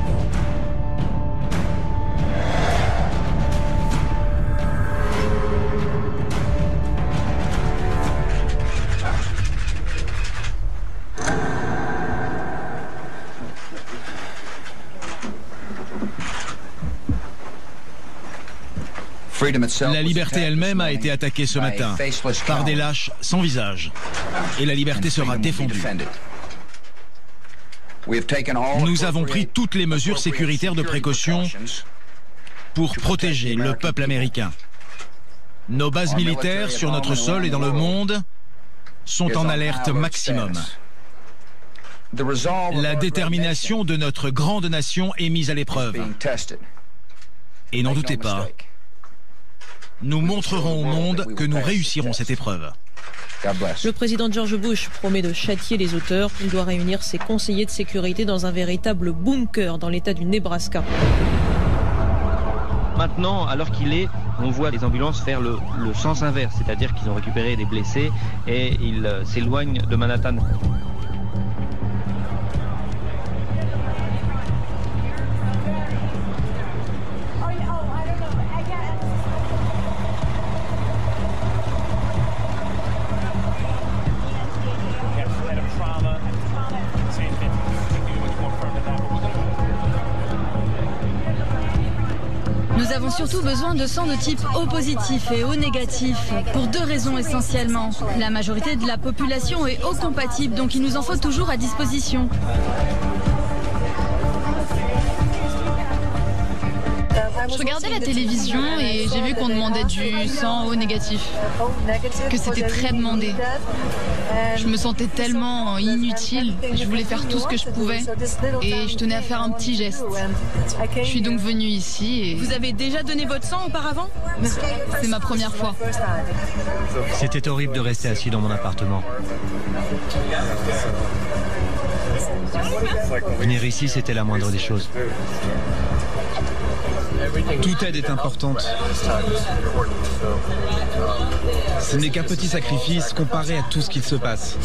La liberté elle-même a été attaquée ce matin par des lâches sans visage. Et la liberté sera défendue. Nous avons pris toutes les mesures sécuritaires de précaution pour protéger le peuple américain. Nos bases militaires sur notre sol et dans le monde sont en alerte maximum. La détermination de notre grande nation est mise à l'épreuve. Et n'en doutez pas, nous montrerons au monde que nous réussirons cette épreuve.
Le président George Bush promet de châtier les auteurs. Il doit réunir ses conseillers de sécurité dans un véritable bunker dans l'état du Nebraska.
Maintenant, alors qu'il est, on voit les ambulances faire le, le sens inverse, c'est-à-dire qu'ils ont récupéré des blessés et ils euh, s'éloignent de Manhattan.
Nous avons surtout besoin de sang de type O positif et O négatif, pour deux raisons essentiellement. La majorité de la population est O compatible, donc il nous en faut toujours à disposition. Je regardais la télévision et j'ai vu qu'on demandait du sang O négatif, que c'était très demandé. Je me sentais tellement inutile, je voulais faire tout ce que je pouvais et je tenais à faire un petit geste. Je suis donc venue ici et...
Vous avez déjà donné votre sang auparavant?
C'est ma première fois.
C'était horrible de rester assis dans mon appartement. Venir ici, c'était la moindre des choses.
Toute aide est importante. Ce n'est qu'un petit sacrifice comparé à tout ce qu'il se passe.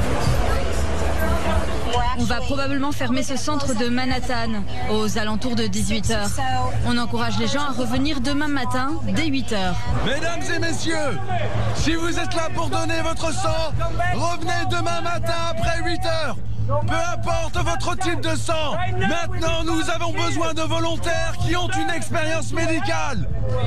On va probablement fermer ce centre de Manhattan aux alentours de dix-huit heures. On encourage les gens à revenir demain matin dès huit heures.
Mesdames et messieurs, si vous êtes là pour donner votre sang, revenez demain matin après huit heures. Peu importe votre type de sang, maintenant nous avons besoin de volontaires qui ont une expérience médicale.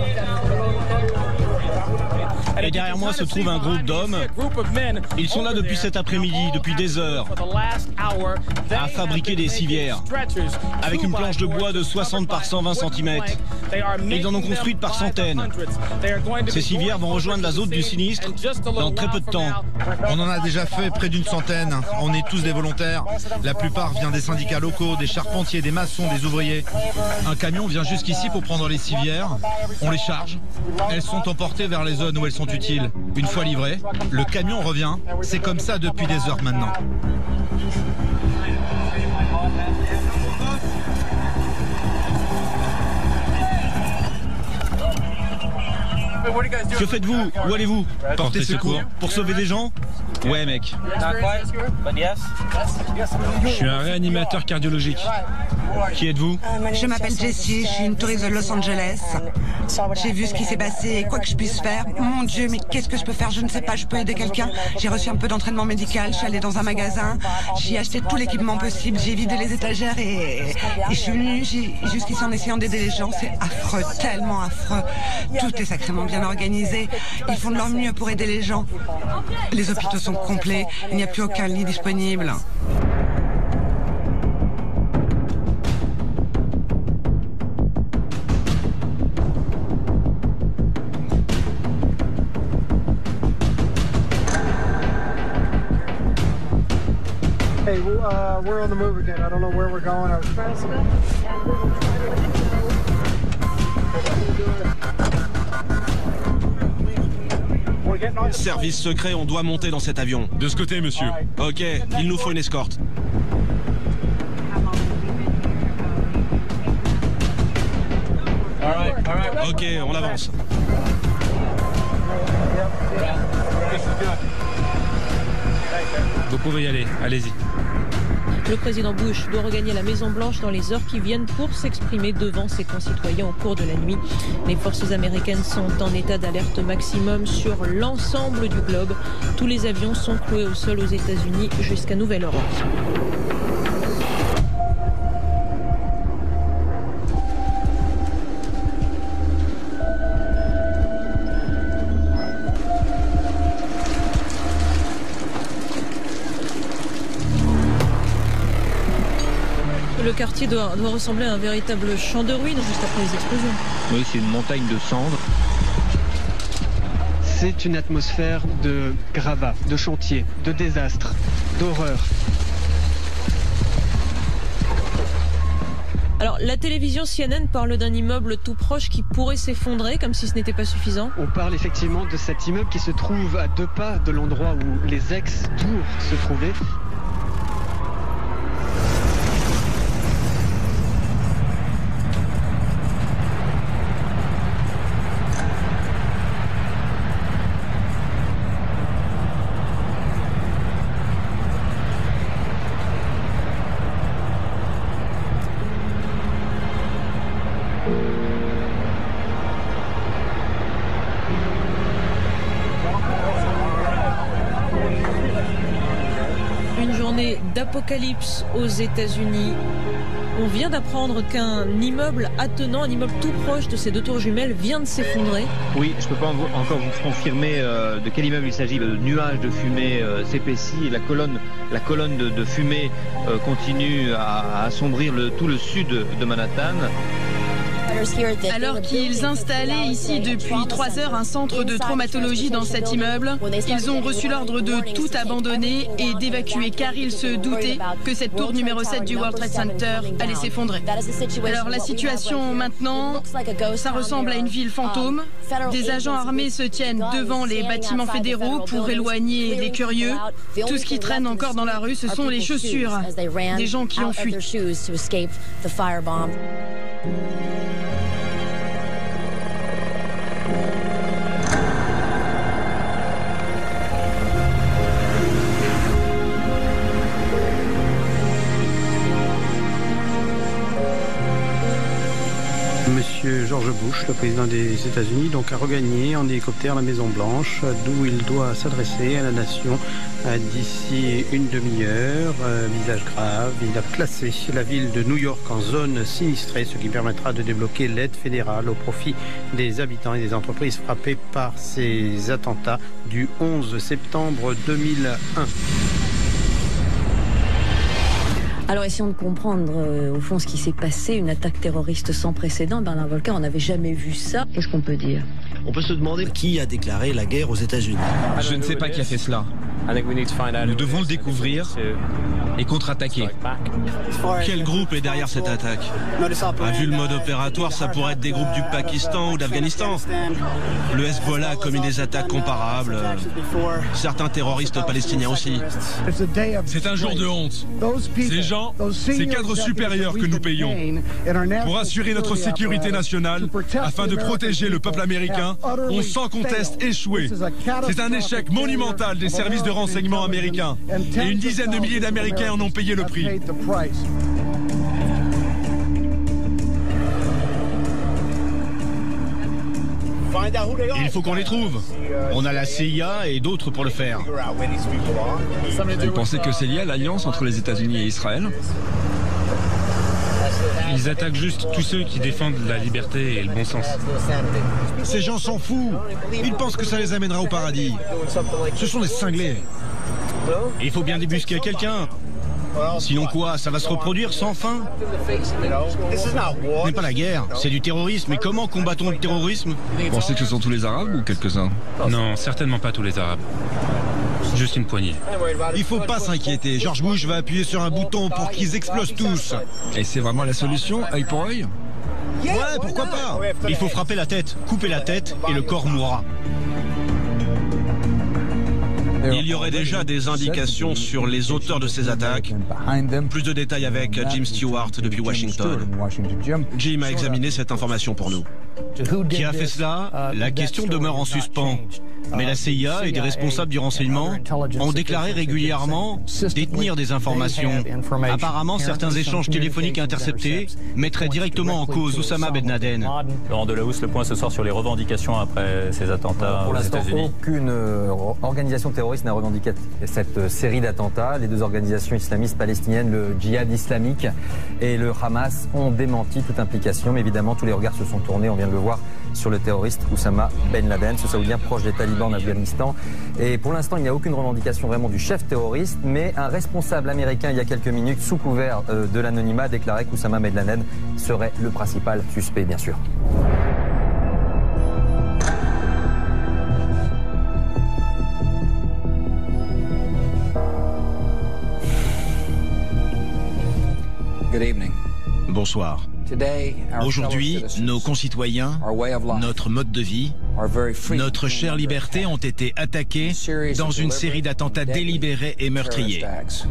Et derrière moi se trouve un groupe d'hommes. Ils sont là depuis cet après-midi, depuis des heures, à fabriquer des civières, avec une planche de bois de soixante par cent vingt centimètres. Ils en ont construites par centaines. Ces civières vont rejoindre la zone du sinistre dans très peu de temps.
On en a déjà fait près d'une centaine. On est tous des volontaires. La plupart viennent des syndicats locaux, des charpentiers, des maçons, des ouvriers. Un camion vient jusqu'ici pour prendre les civières. On les charge. Elles sont emportées vers les zones où elles sont utiles. Une fois livrées, le camion revient. C'est comme ça depuis des heures maintenant.
Que faites-vous? Où allez-vous?
Portez secours.
Pour sauver des gens?
Ouais, mec.
Je suis un réanimateur cardiologique.
Qui êtes-vous?
Je m'appelle Jessie, je suis une touriste de Los Angeles. J'ai vu ce qui s'est passé et quoi que je puisse faire, mon Dieu, mais qu'est-ce que je peux faire? Je ne sais pas, je peux aider quelqu'un. J'ai reçu un peu d'entraînement médical, je suis allée dans un magasin, j'ai acheté tout l'équipement possible, j'ai vidé les étagères et, et je suis venue jusqu'ici en essayant d'aider les gens. C'est affreux, tellement affreux. Tout est sacrément bien organisé. Ils font de leur mieux pour aider les gens. Les hôpitaux sont complets, il n'y a plus aucun lit disponible.
Hey, uh, we're on the move again. I don't know where we're going. I was...
Service secret, on doit monter dans cet avion.
De ce côté, monsieur.
Ok, il nous faut une escorte. Ok, on avance.
Vous pouvez y aller, allez-y.
Le président Bush doit regagner la Maison-Blanche dans les heures qui viennent pour s'exprimer devant ses concitoyens au cours de la nuit. Les forces américaines sont en état d'alerte maximum sur l'ensemble du globe. Tous les avions sont cloués au sol aux États-Unis jusqu'à nouvel ordre. Le quartier doit, doit ressembler à un véritable champ de ruines juste après les explosions.
Oui, c'est une montagne de cendres.
C'est une atmosphère de gravat, de chantier, de désastre, d'horreur.
Alors, Alors, la télévision C N N parle d'un immeuble tout proche qui pourrait s'effondrer, comme si ce n'était pas suffisant.
On parle effectivement de cet immeuble qui se trouve à deux pas de l'endroit où les ex-tours se trouvaient.
Apocalypse aux États-Unis. On vient d'apprendre qu'un immeuble attenant, un immeuble tout proche de ces deux tours jumelles vient de s'effondrer.
Oui, je ne peux pas encore vous confirmer euh, de quel immeuble il s'agit. Le nuage de fumée euh, s'épaissit et la colonne, la colonne de, de fumée euh, continue à, à assombrir le, tout le sud de Manhattan.
Alors qu'ils installaient ici depuis trois heures un centre de traumatologie dans cet immeuble, ils ont reçu l'ordre de tout abandonner et d'évacuer car ils se doutaient que cette tour numéro sept du World Trade Center allait s'effondrer. Alors la situation maintenant, ça ressemble à une ville fantôme. Des agents armés se tiennent devant les bâtiments fédéraux pour éloigner les curieux. Tout ce qui traîne encore dans la rue, ce sont les chaussures des gens qui ont fui.
Monsieur George Bush, le président des États-Unis, donc a regagné en hélicoptère la Maison-Blanche, d'où il doit s'adresser à la nation d'ici une demi-heure. Euh, visage grave, il a classé la ville de New York en zone sinistrée, ce qui permettra de débloquer l'aide fédérale au profit des habitants et des entreprises frappées par ces attentats du onze septembre deux mille un.
Alors essayons de comprendre euh, au fond ce qui s'est passé, une attaque terroriste sans précédent. Bernard Volcker, on n'avait jamais vu ça. Qu'est-ce qu'on peut dire?
On peut se demander qui a déclaré la guerre aux États-Unis.
Je ne sais pas qui a fait cela. Nous devons le découvrir et contre-attaquer.
Quel groupe est derrière cette attaque? A vu le mode opératoire, ça pourrait être des groupes du Pakistan ou d'Afghanistan. Le Hezbollah a commis des attaques comparables. Certains terroristes palestiniens aussi.
C'est un jour de honte. Ces gens, ces cadres supérieurs que nous payons pour assurer notre sécurité nationale afin de protéger le peuple américain ont sans conteste échoué. C'est un échec monumental des services de renseignement américains et une dizaine de milliers d'Américains en ont payé le prix.
Il faut qu'on les trouve. On a la C I A et d'autres pour le faire.
Vous pensez que c'est lié à l'alliance entre les États-Unis et Israël?
Ils attaquent juste tous ceux qui défendent la liberté et le bon sens.
Ces gens s'en foutent. Ils pensent que ça les amènera au paradis. Ce sont des cinglés. Il faut bien débusquer quelqu'un. Sinon quoi, ça va se reproduire sans fin? Ce n'est pas la guerre, c'est du terrorisme. Et comment combattons le terrorisme?
Vous pensez que ce sont tous les Arabes ou quelques-uns?
Non, certainement pas tous les Arabes. Juste une poignée.
Il faut pas s'inquiéter. George Bush va appuyer sur un bouton pour qu'ils explosent tous.
Et c'est vraiment la solution, œil pour œil?
Ouais, pourquoi pas? Il faut frapper la tête, couper la tête et le corps mourra.
Il y aurait déjà des indications sur les auteurs de ces attaques. Plus de détails avec Jim Stewart depuis Washington. Jim a examiné cette information pour nous.
Qui a fait cela? La question demeure en suspens. Mais la C I A et des responsables du renseignement ont déclaré régulièrement détenir des informations. Apparemment, certains échanges téléphoniques interceptés mettraient directement en cause Oussama Ben Laden.
Laurent Delahousse, le point ce soir sur les revendications après ces attentats aux États-Unis.
Aucune organisation terroriste n'a revendiqué cette série d'attentats. Les deux organisations islamistes palestiniennes, le Djihad islamique et le Hamas, ont démenti toute implication. Mais évidemment, tous les regards se sont tournés, on vient de le voir, sur le terroriste Oussama Ben Laden, ce saoudien proche des talibans en Afghanistan. Et pour l'instant, il n'y a aucune revendication vraiment du chef terroriste, mais un responsable américain, il y a quelques minutes, sous couvert euh, de l'anonymat, a déclaré qu'Oussama Ben Laden serait le principal suspect, bien sûr.
Good evening. Bonsoir.
Aujourd'hui, nos concitoyens, notre mode de vie, notre chère liberté ont été attaqués dans une série d'attentats délibérés et meurtriers.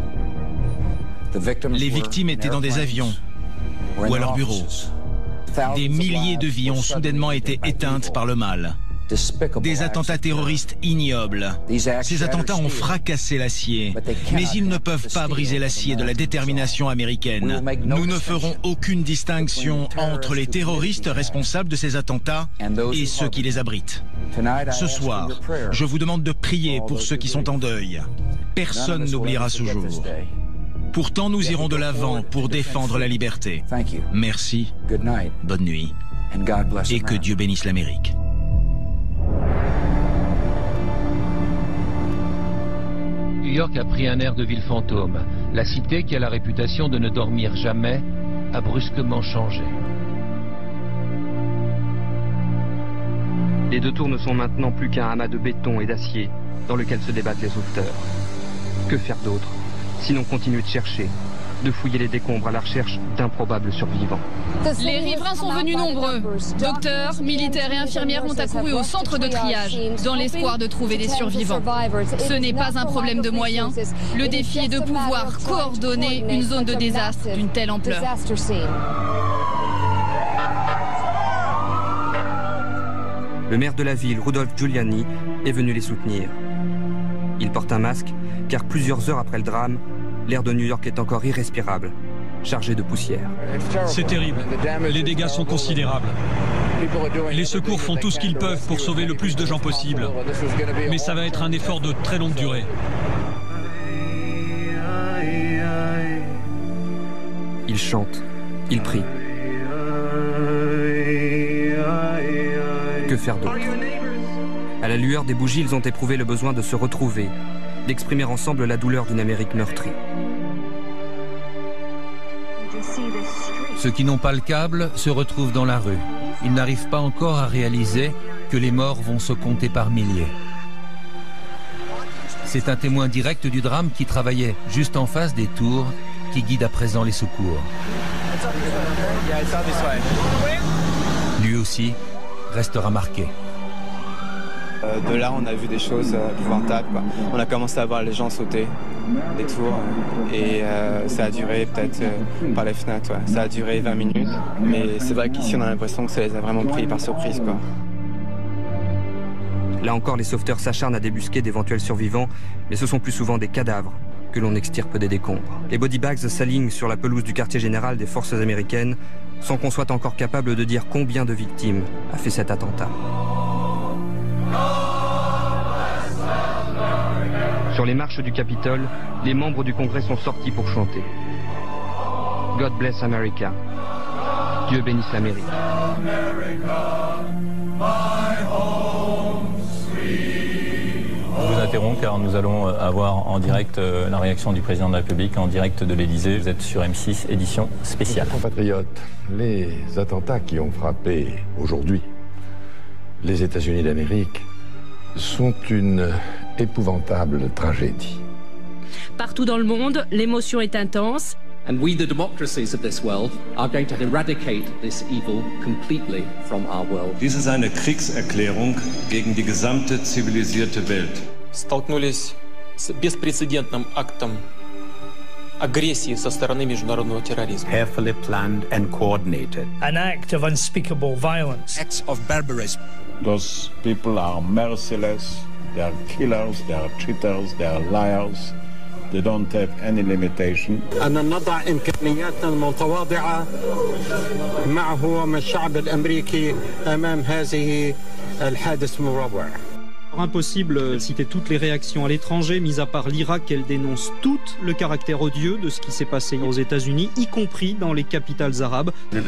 Les victimes étaient dans des avions ou à leur bureau. Des milliers de vies ont soudainement été éteintes par le mal. Des attentats terroristes ignobles. Ces attentats ont fracassé l'acier, mais ils ne peuvent pas briser l'acier de la détermination américaine. Nous ne ferons aucune distinction entre les terroristes responsables de ces attentats et ceux qui les abritent. Ce soir, je vous demande de prier pour ceux qui sont en deuil. Personne n'oubliera ce jour. Pourtant, nous irons de l'avant pour défendre la liberté. Merci, bonne nuit, et que Dieu bénisse l'Amérique.
New York a pris un air de ville fantôme. La cité, qui a la réputation de ne dormir jamais, a brusquement changé.
Les deux tours ne sont maintenant plus qu'un amas de béton et d'acier dans lequel se débattent les sauveteurs. Que faire d'autre, sinon continuer de chercher, de fouiller les décombres à la recherche d'improbables survivants.
Les riverains sont venus nombreux. Docteurs, militaires et infirmières ont accouru au centre de triage dans l'espoir de trouver des survivants. Ce n'est pas un problème de moyens. Le défi est de pouvoir coordonner une zone de désastre d'une telle ampleur.
Le maire de la ville, Rudolph Giuliani, est venu les soutenir. Il porte un masque car plusieurs heures après le drame, l'air de New York est encore irrespirable, chargé de poussière.
C'est terrible. Les dégâts sont considérables. Les secours font tout ce qu'ils peuvent pour sauver le plus de gens possible. Mais ça va être un effort de très longue durée.
Ils chantent, ils prient. Que faire d'autre? À la lueur des bougies, ils ont éprouvé le besoin de se retrouver, d'exprimer ensemble la douleur d'une Amérique meurtrie.
Ceux qui n'ont pas le câble se retrouvent dans la rue. Ils n'arrivent pas encore à réaliser que les morts vont se compter par milliers. C'est un témoin direct du drame qui travaillait juste en face des tours qui guide à présent les secours. Lui aussi restera marqué.
De là, on a vu des choses épouvantables, quoi. On a commencé à voir les gens sauter des tours et euh, ça a duré peut-être euh, par les fenêtres, ouais. Ça a duré vingt minutes, mais c'est vrai qu'ici on a l'impression que ça les a vraiment pris par surprise, quoi.
Là encore, les sauveteurs s'acharnent à débusquer d'éventuels survivants, mais ce sont plus souvent des cadavres que l'on extirpe des décombres. Les bodybags s'alignent sur la pelouse du quartier général des forces américaines sans qu'on soit encore capable de dire combien de victimes a fait cet attentat. Sur les marches du Capitole, les membres du Congrès sont sortis pour chanter. God bless America. Dieu bénisse l'Amérique.
Je vous interromps car nous allons avoir en direct la réaction du président de la République, en direct de l'Élysée. Vous êtes sur M six, édition spéciale.
Compatriotes, les attentats qui ont frappé aujourd'hui les États-Unis d'Amérique sont une épouvantable tragédie.
Partout dans le monde, l'émotion est intense.
And we, the democracies of this world, are going to eradicate this evil completely from our world.
Dies ist eine Kriegserklärung gegen die gesamte zivilisierte Welt.
Столкнулись с беспрецедентным актом агрессии со стороны международного терроризма.
Carefully planned and coordinated.
An act of unspeakable violence.
Acts of barbarism.
Those people are merciless, they are killers, they are cheaters, they are liars. They don't have any limitation.
أن نضع إمكانياتنا المتواضعة معه ومع الشعب الأمريكي أمام هذه الحادث المروع.
Impossible de citer toutes les réactions à l'étranger, mis à part l'Irak, elle dénonce tout le caractère odieux de ce qui s'est passé aux États-Unis, y compris dans les capitales arabes.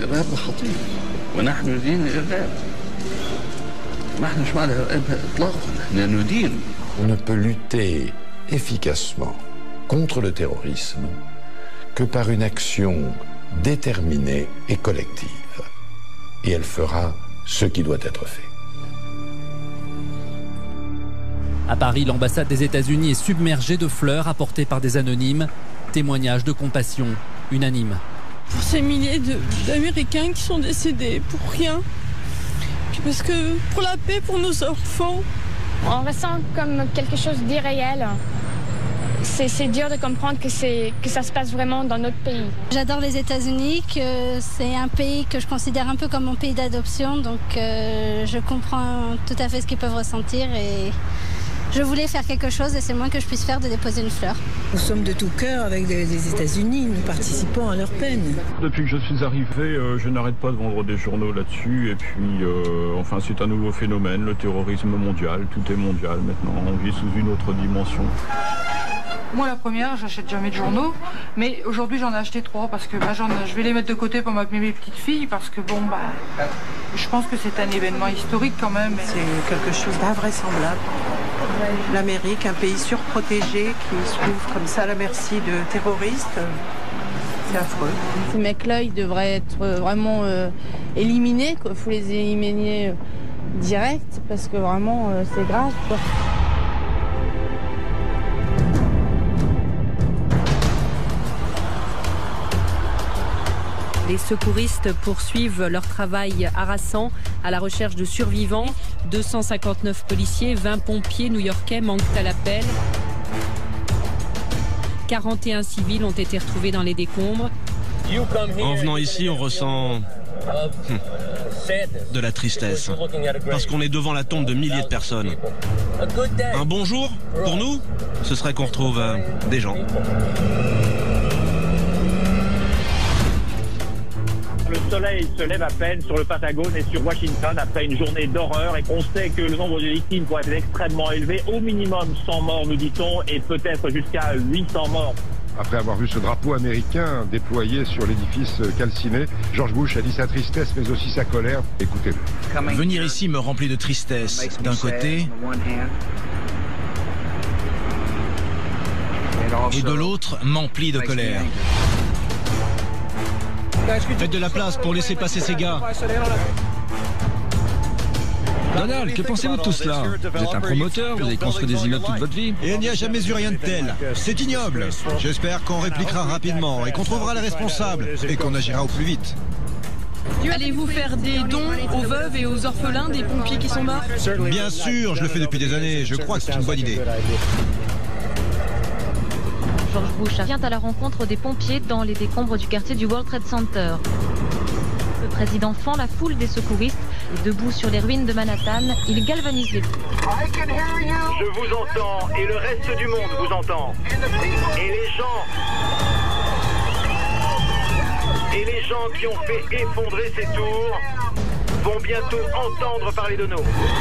On ne peut lutter efficacement contre le terrorisme que par une action déterminée et collective. Et elle fera ce qui doit être fait.
À Paris, l'ambassade des États-Unis est submergée de fleurs apportées par des anonymes. Témoignages de compassion unanime.
pour ces milliers d'Américains qui sont décédés pour rien. Puis parce que pour la paix, pour nos enfants.
On ressent comme quelque chose d'irréel. C'est dur de comprendre que, que ça se passe vraiment dans notre pays.
J'adore les États-Unis, que c'est un pays que je considère un peu comme mon pays d'adoption, donc euh, je comprends tout à fait ce qu'ils peuvent ressentir et je voulais faire quelque chose et c'est le moins que je puisse faire de déposer une fleur.
Nous sommes de tout cœur avec les États-Unis, nous participons à leur peine.
Depuis que je suis arrivé, euh, je n'arrête pas de vendre des journaux là-dessus et puis euh, enfin c'est un nouveau phénomène, le terrorisme mondial, tout est mondial maintenant, on vit sous une autre dimension.
Moi, la première, j'achète jamais de journaux, mais aujourd'hui, j'en ai acheté trois parce que bah, je vais les mettre de côté pour m'appeler mes petites filles parce que bon, bah, je pense que c'est un événement historique quand même.
C'est quelque chose d'invraisemblable. L'Amérique, un pays surprotégé qui se trouve comme ça à la merci de terroristes, c'est affreux.
Ces mecs-là, ils devraient être vraiment euh, éliminés, il faut les éliminer euh, direct parce que vraiment, euh, c'est grave, quoi.
Les secouristes poursuivent leur travail harassant à la recherche de survivants. deux cent cinquante-neuf policiers, vingt pompiers new-yorkais manquent à l'appel. quarante et un civils ont été retrouvés dans les décombres.
En venant ici, on ressent de la tristesse, parce qu'on est devant la tombe de milliers de personnes. Un bon jour, pour nous, ce serait qu'on retrouve euh, des gens.
Le soleil se lève à peine sur le Pentagone et sur Washington après une journée d'horreur et qu'on sait que le nombre de victimes pourrait être extrêmement élevé, au minimum cent morts nous dit-on et peut-être jusqu'à huit cents morts.
Après avoir vu ce drapeau américain déployé sur l'édifice calciné, George Bush a dit sa tristesse mais aussi sa colère. Écoutez-le.
Venir ici me remplit de tristesse d'un côté et de l'autre m'emplit de colère.
Faites de la place pour laisser passer ces gars.
Donald, que pensez-vous de tout cela? Vous êtes un promoteur, vous avez construit des immeubles toute votre vie.
Et il n'y a jamais eu rien de tel. C'est ignoble. J'espère qu'on répliquera rapidement et qu'on trouvera les responsables et qu'on agira au plus vite.
Allez-vous faire des dons aux veuves et aux orphelins des pompiers qui sont morts?
Bien sûr, je le fais depuis des années. Je crois que c'est une bonne idée.
George Bush vient à la rencontre des pompiers dans les décombres du quartier du World Trade Center. Le président fend la foule des secouristes et debout sur les ruines de Manhattan, il galvanise les troupes.
Je vous entends et le reste du monde vous entend. Et les gens... Et les gens qui ont fait effondrer ces tours vont bientôt entendre parler de nous.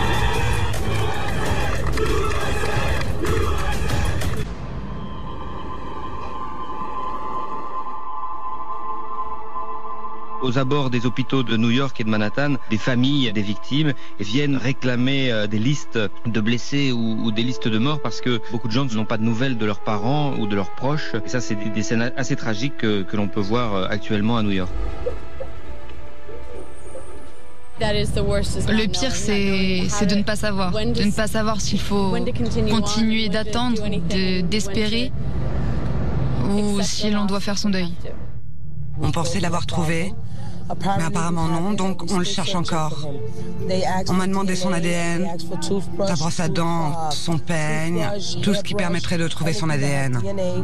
Aux abords des hôpitaux de New York et de Manhattan, des familles des victimes viennent réclamer des listes de blessés ou, ou des listes de morts parce que beaucoup de gens n'ont pas de nouvelles de leurs parents ou de leurs proches. Et ça, c'est des, des scènes assez tragiques que, que l'on peut voir actuellement à New York.
Le pire, c'est de ne pas savoir. De ne pas savoir s'il faut continuer d'attendre, d'espérer, ou si l'on doit faire son deuil.
On pensait l'avoir trouvé, mais apparemment non, donc on le cherche encore. On m'a demandé son A D N, sa brosse à dents, son peigne, tout ce qui permettrait de trouver son A D N.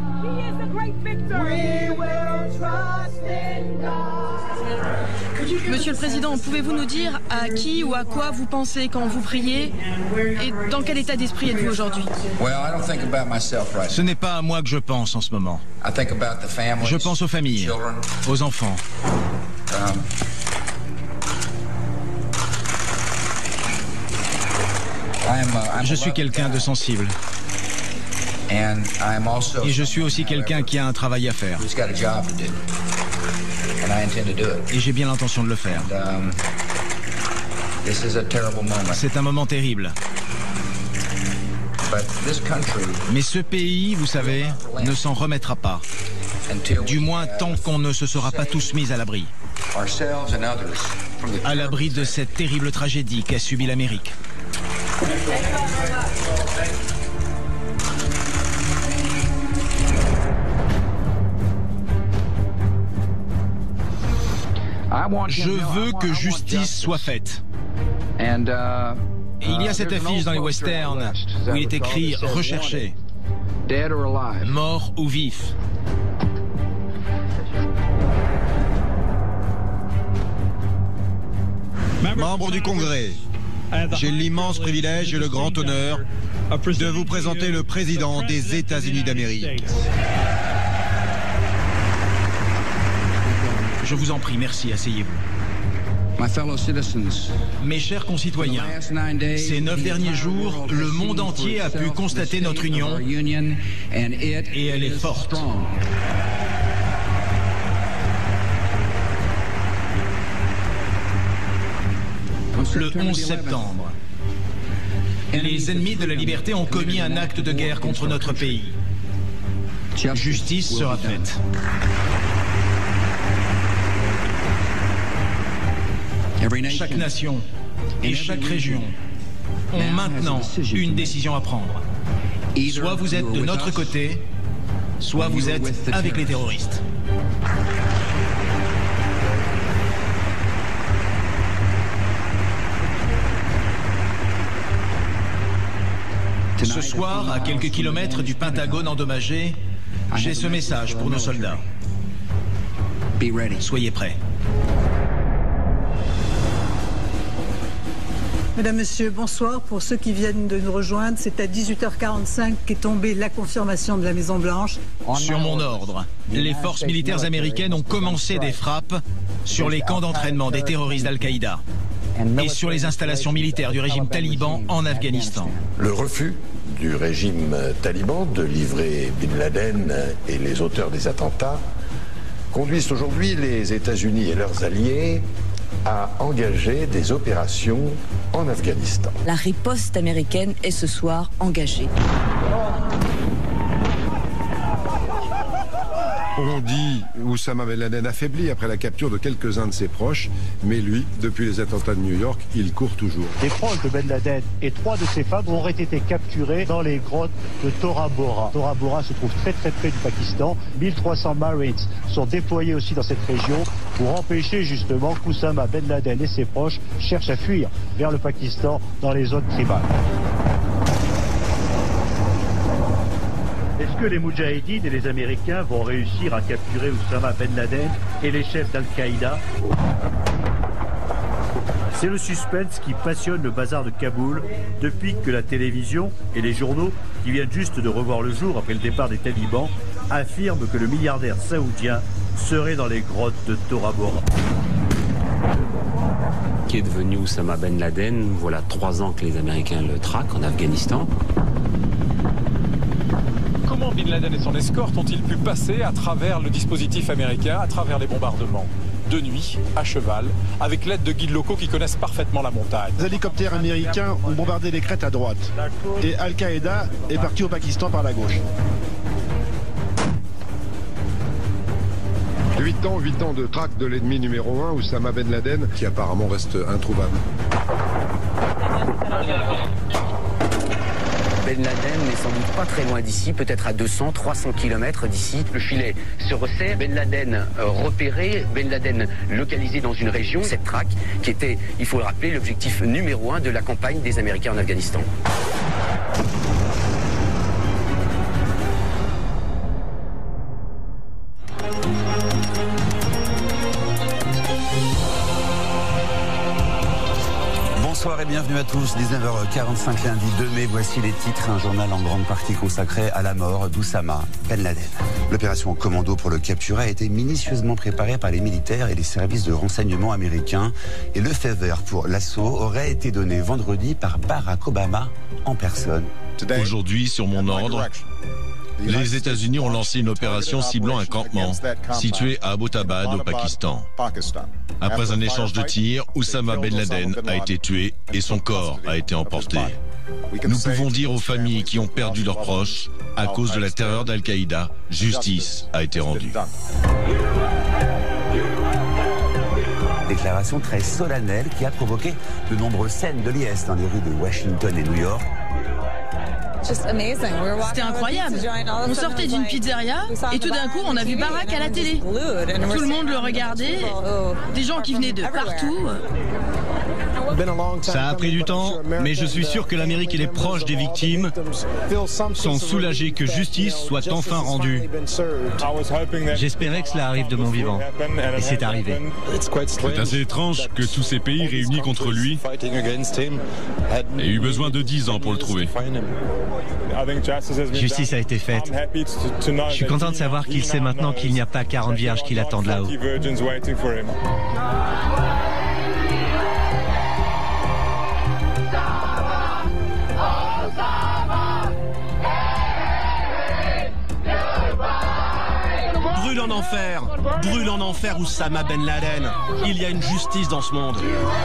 Monsieur le Président, pouvez-vous nous dire à qui ou à quoi vous pensez quand vous priez et dans quel état d'esprit êtes-vous aujourd'hui?
Ce n'est pas à moi que je pense en ce moment. Je pense aux familles, aux enfants. Je suis quelqu'un de sensible. Et je suis aussi quelqu'un qui a un travail à faire. Et j'ai bien l'intention de le faire. C'est un moment terrible. Mais ce pays, vous savez, ne s'en remettra pas. Du moins tant qu'on ne se sera pas tous mis à l'abri. À l'abri de cette terrible tragédie qu'a subie l'Amérique. Je veux que justice soit faite. Et il y a cette affiche dans les westerns où il est écrit « Recherché ». Mort ou vif.
Membre du Congrès, j'ai l'immense privilège et le grand honneur de vous présenter le président des États-Unis d'Amérique.
Je vous en prie, merci, asseyez-vous. Mes chers concitoyens, ces neuf derniers jours, le monde entier a pu constater notre union et elle est forte. Le onze septembre, les ennemis de la liberté ont commis un acte de guerre contre notre pays. Justice sera faite. Chaque nation et chaque région ont maintenant une décision à prendre. Soit vous êtes de notre côté, soit vous êtes avec les terroristes. Ce soir, à quelques kilomètres du Pentagone endommagé, j'ai ce message pour nos soldats. Soyez prêts.
Mesdames, Messieurs, bonsoir. Pour ceux qui viennent de nous rejoindre, c'est à dix-huit heures quarante-cinq qu'est tombée la confirmation de la Maison-Blanche.
Sur mon ordre, les forces militaires américaines ont commencé des frappes sur les camps d'entraînement des terroristes d'Al-Qaïda et sur les installations militaires du régime taliban en Afghanistan.
Le refus du régime taliban de livrer Bin Laden et les auteurs des attentats conduisent aujourd'hui les États-Unis et leurs alliés à engager des opérations en Afghanistan.
La riposte américaine est ce soir engagée.
On dit Oussama Ben Laden affaibli après la capture de quelques-uns de ses proches, mais lui, depuis les attentats de New York, il court toujours.
Les proches de Ben Laden et trois de ses femmes auraient été capturés dans les grottes de Tora Bora. Tora Bora se trouve très très près du Pakistan. mille trois cents Marines sont déployés aussi dans cette région pour empêcher justement qu'Oussama Ben Laden et ses proches cherchent à fuir vers le Pakistan dans les zones tribales. Est-ce que les Moudjahidines et les Américains vont réussir à capturer Oussama Ben Laden et les chefs d'Al-Qaïda? C'est le suspense qui passionne le bazar de Kaboul depuis que la télévision et les journaux, qui viennent juste de revoir le jour après le départ des talibans, affirment que le milliardaire saoudien serait dans les grottes de Tora Bora.
Qui est devenu Oussama Ben Laden? Voilà trois ans que les Américains le traquent en Afghanistan.
Comment Bin Laden et son escorte ont-ils pu passer à travers le dispositif américain, à travers les bombardements? De nuit, à cheval, avec l'aide de guides locaux qui connaissent parfaitement la montagne.
Les hélicoptères américains ont bombardé les crêtes à droite et Al-Qaïda est parti au Pakistan par la gauche.
Huit ans, huit ans de traque de l'ennemi numéro un, Oussama Ben Laden, qui apparemment reste introuvable.
Ben Laden n'est sans doute pas très loin d'ici, peut-être à deux cents, trois cents kilomètres d'ici. Le filet se resserre, Ben Laden euh, repéré, Ben Laden localisé dans une région, cette traque qui était, il faut le rappeler, l'objectif numéro un de la campagne des Américains en Afghanistan.
Bonsoir et bienvenue à tous, dix-neuf heures quarante-cinq lundi deux mai, voici les titres, un journal en grande partie consacré à la mort d'Oussama Ben Laden. L'opération commando pour le capturer a été minutieusement préparée par les militaires et les services de renseignement américains et le feu vert pour l'assaut aurait été donné vendredi par Barack Obama en personne.
Aujourd'hui, sur mon ordre, les États-Unis ont lancé une opération ciblant un campement situé à Abbottabad au Pakistan. Après un échange de tirs, Oussama Ben Laden a été tué et son corps a été emporté. Nous pouvons dire aux familles qui ont perdu leurs proches, à cause de la terreur d'Al-Qaïda, justice a été rendue.
Déclaration très solennelle qui a provoqué de nombreuses scènes de liesse dans les rues de Washington et New York.
C'était incroyable. On sortait d'une pizzeria et tout d'un coup on a vu Barack à la télé. Tout le monde le regardait, des gens qui venaient de partout.
Ça a pris du temps, mais je suis sûr que l'Amérique et les proches des victimes sont soulagés que justice soit enfin rendue.
J'espérais que cela arrive de mon vivant, et c'est arrivé.
C'est assez étrange que tous ces pays réunis contre lui aient eu besoin de dix ans pour le trouver.
Justice a été faite. Je suis content de savoir qu'il sait maintenant qu'il n'y a pas quarante vierges qui l'attendent là-haut.
Brûle en enfer, brûle en enfer Oussama Ben Laden. Il y a une justice dans ce monde.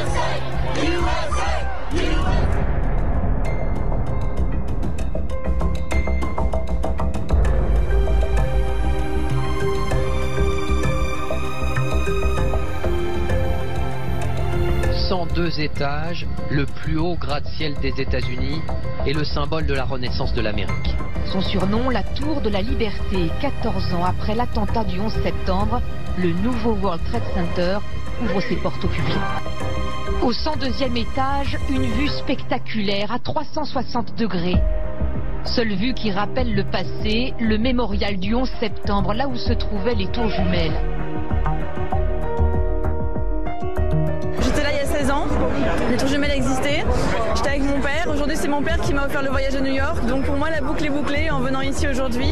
cent deux étages, le plus haut gratte-ciel des États-Unis et le symbole de la renaissance de l'Amérique.
Son surnom, la Tour de la Liberté. quatorze ans après l'attentat du onze septembre, le nouveau World Trade Center ouvre ses portes au public. Au cent deuxième étage, une vue spectaculaire à trois cent soixante degrés. Seule vue qui rappelle le passé, le mémorial du onze septembre, là où se trouvaient les tours jumelles.
J'étais là il y a seize ans, les tours jumelles existaient, j'étais avec mon père, aujourd'hui c'est mon père qui m'a offert le voyage à New York, donc pour moi la boucle est bouclée en venant ici aujourd'hui.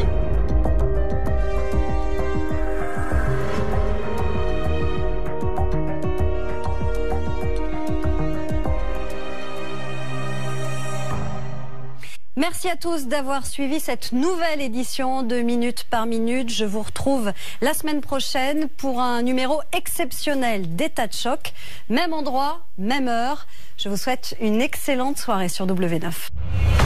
Merci à tous d'avoir suivi cette nouvelle édition de Minute par Minute. Je vous retrouve la semaine prochaine pour un numéro exceptionnel d'État de choc. Même endroit, même heure. Je vous souhaite une excellente soirée sur W neuf.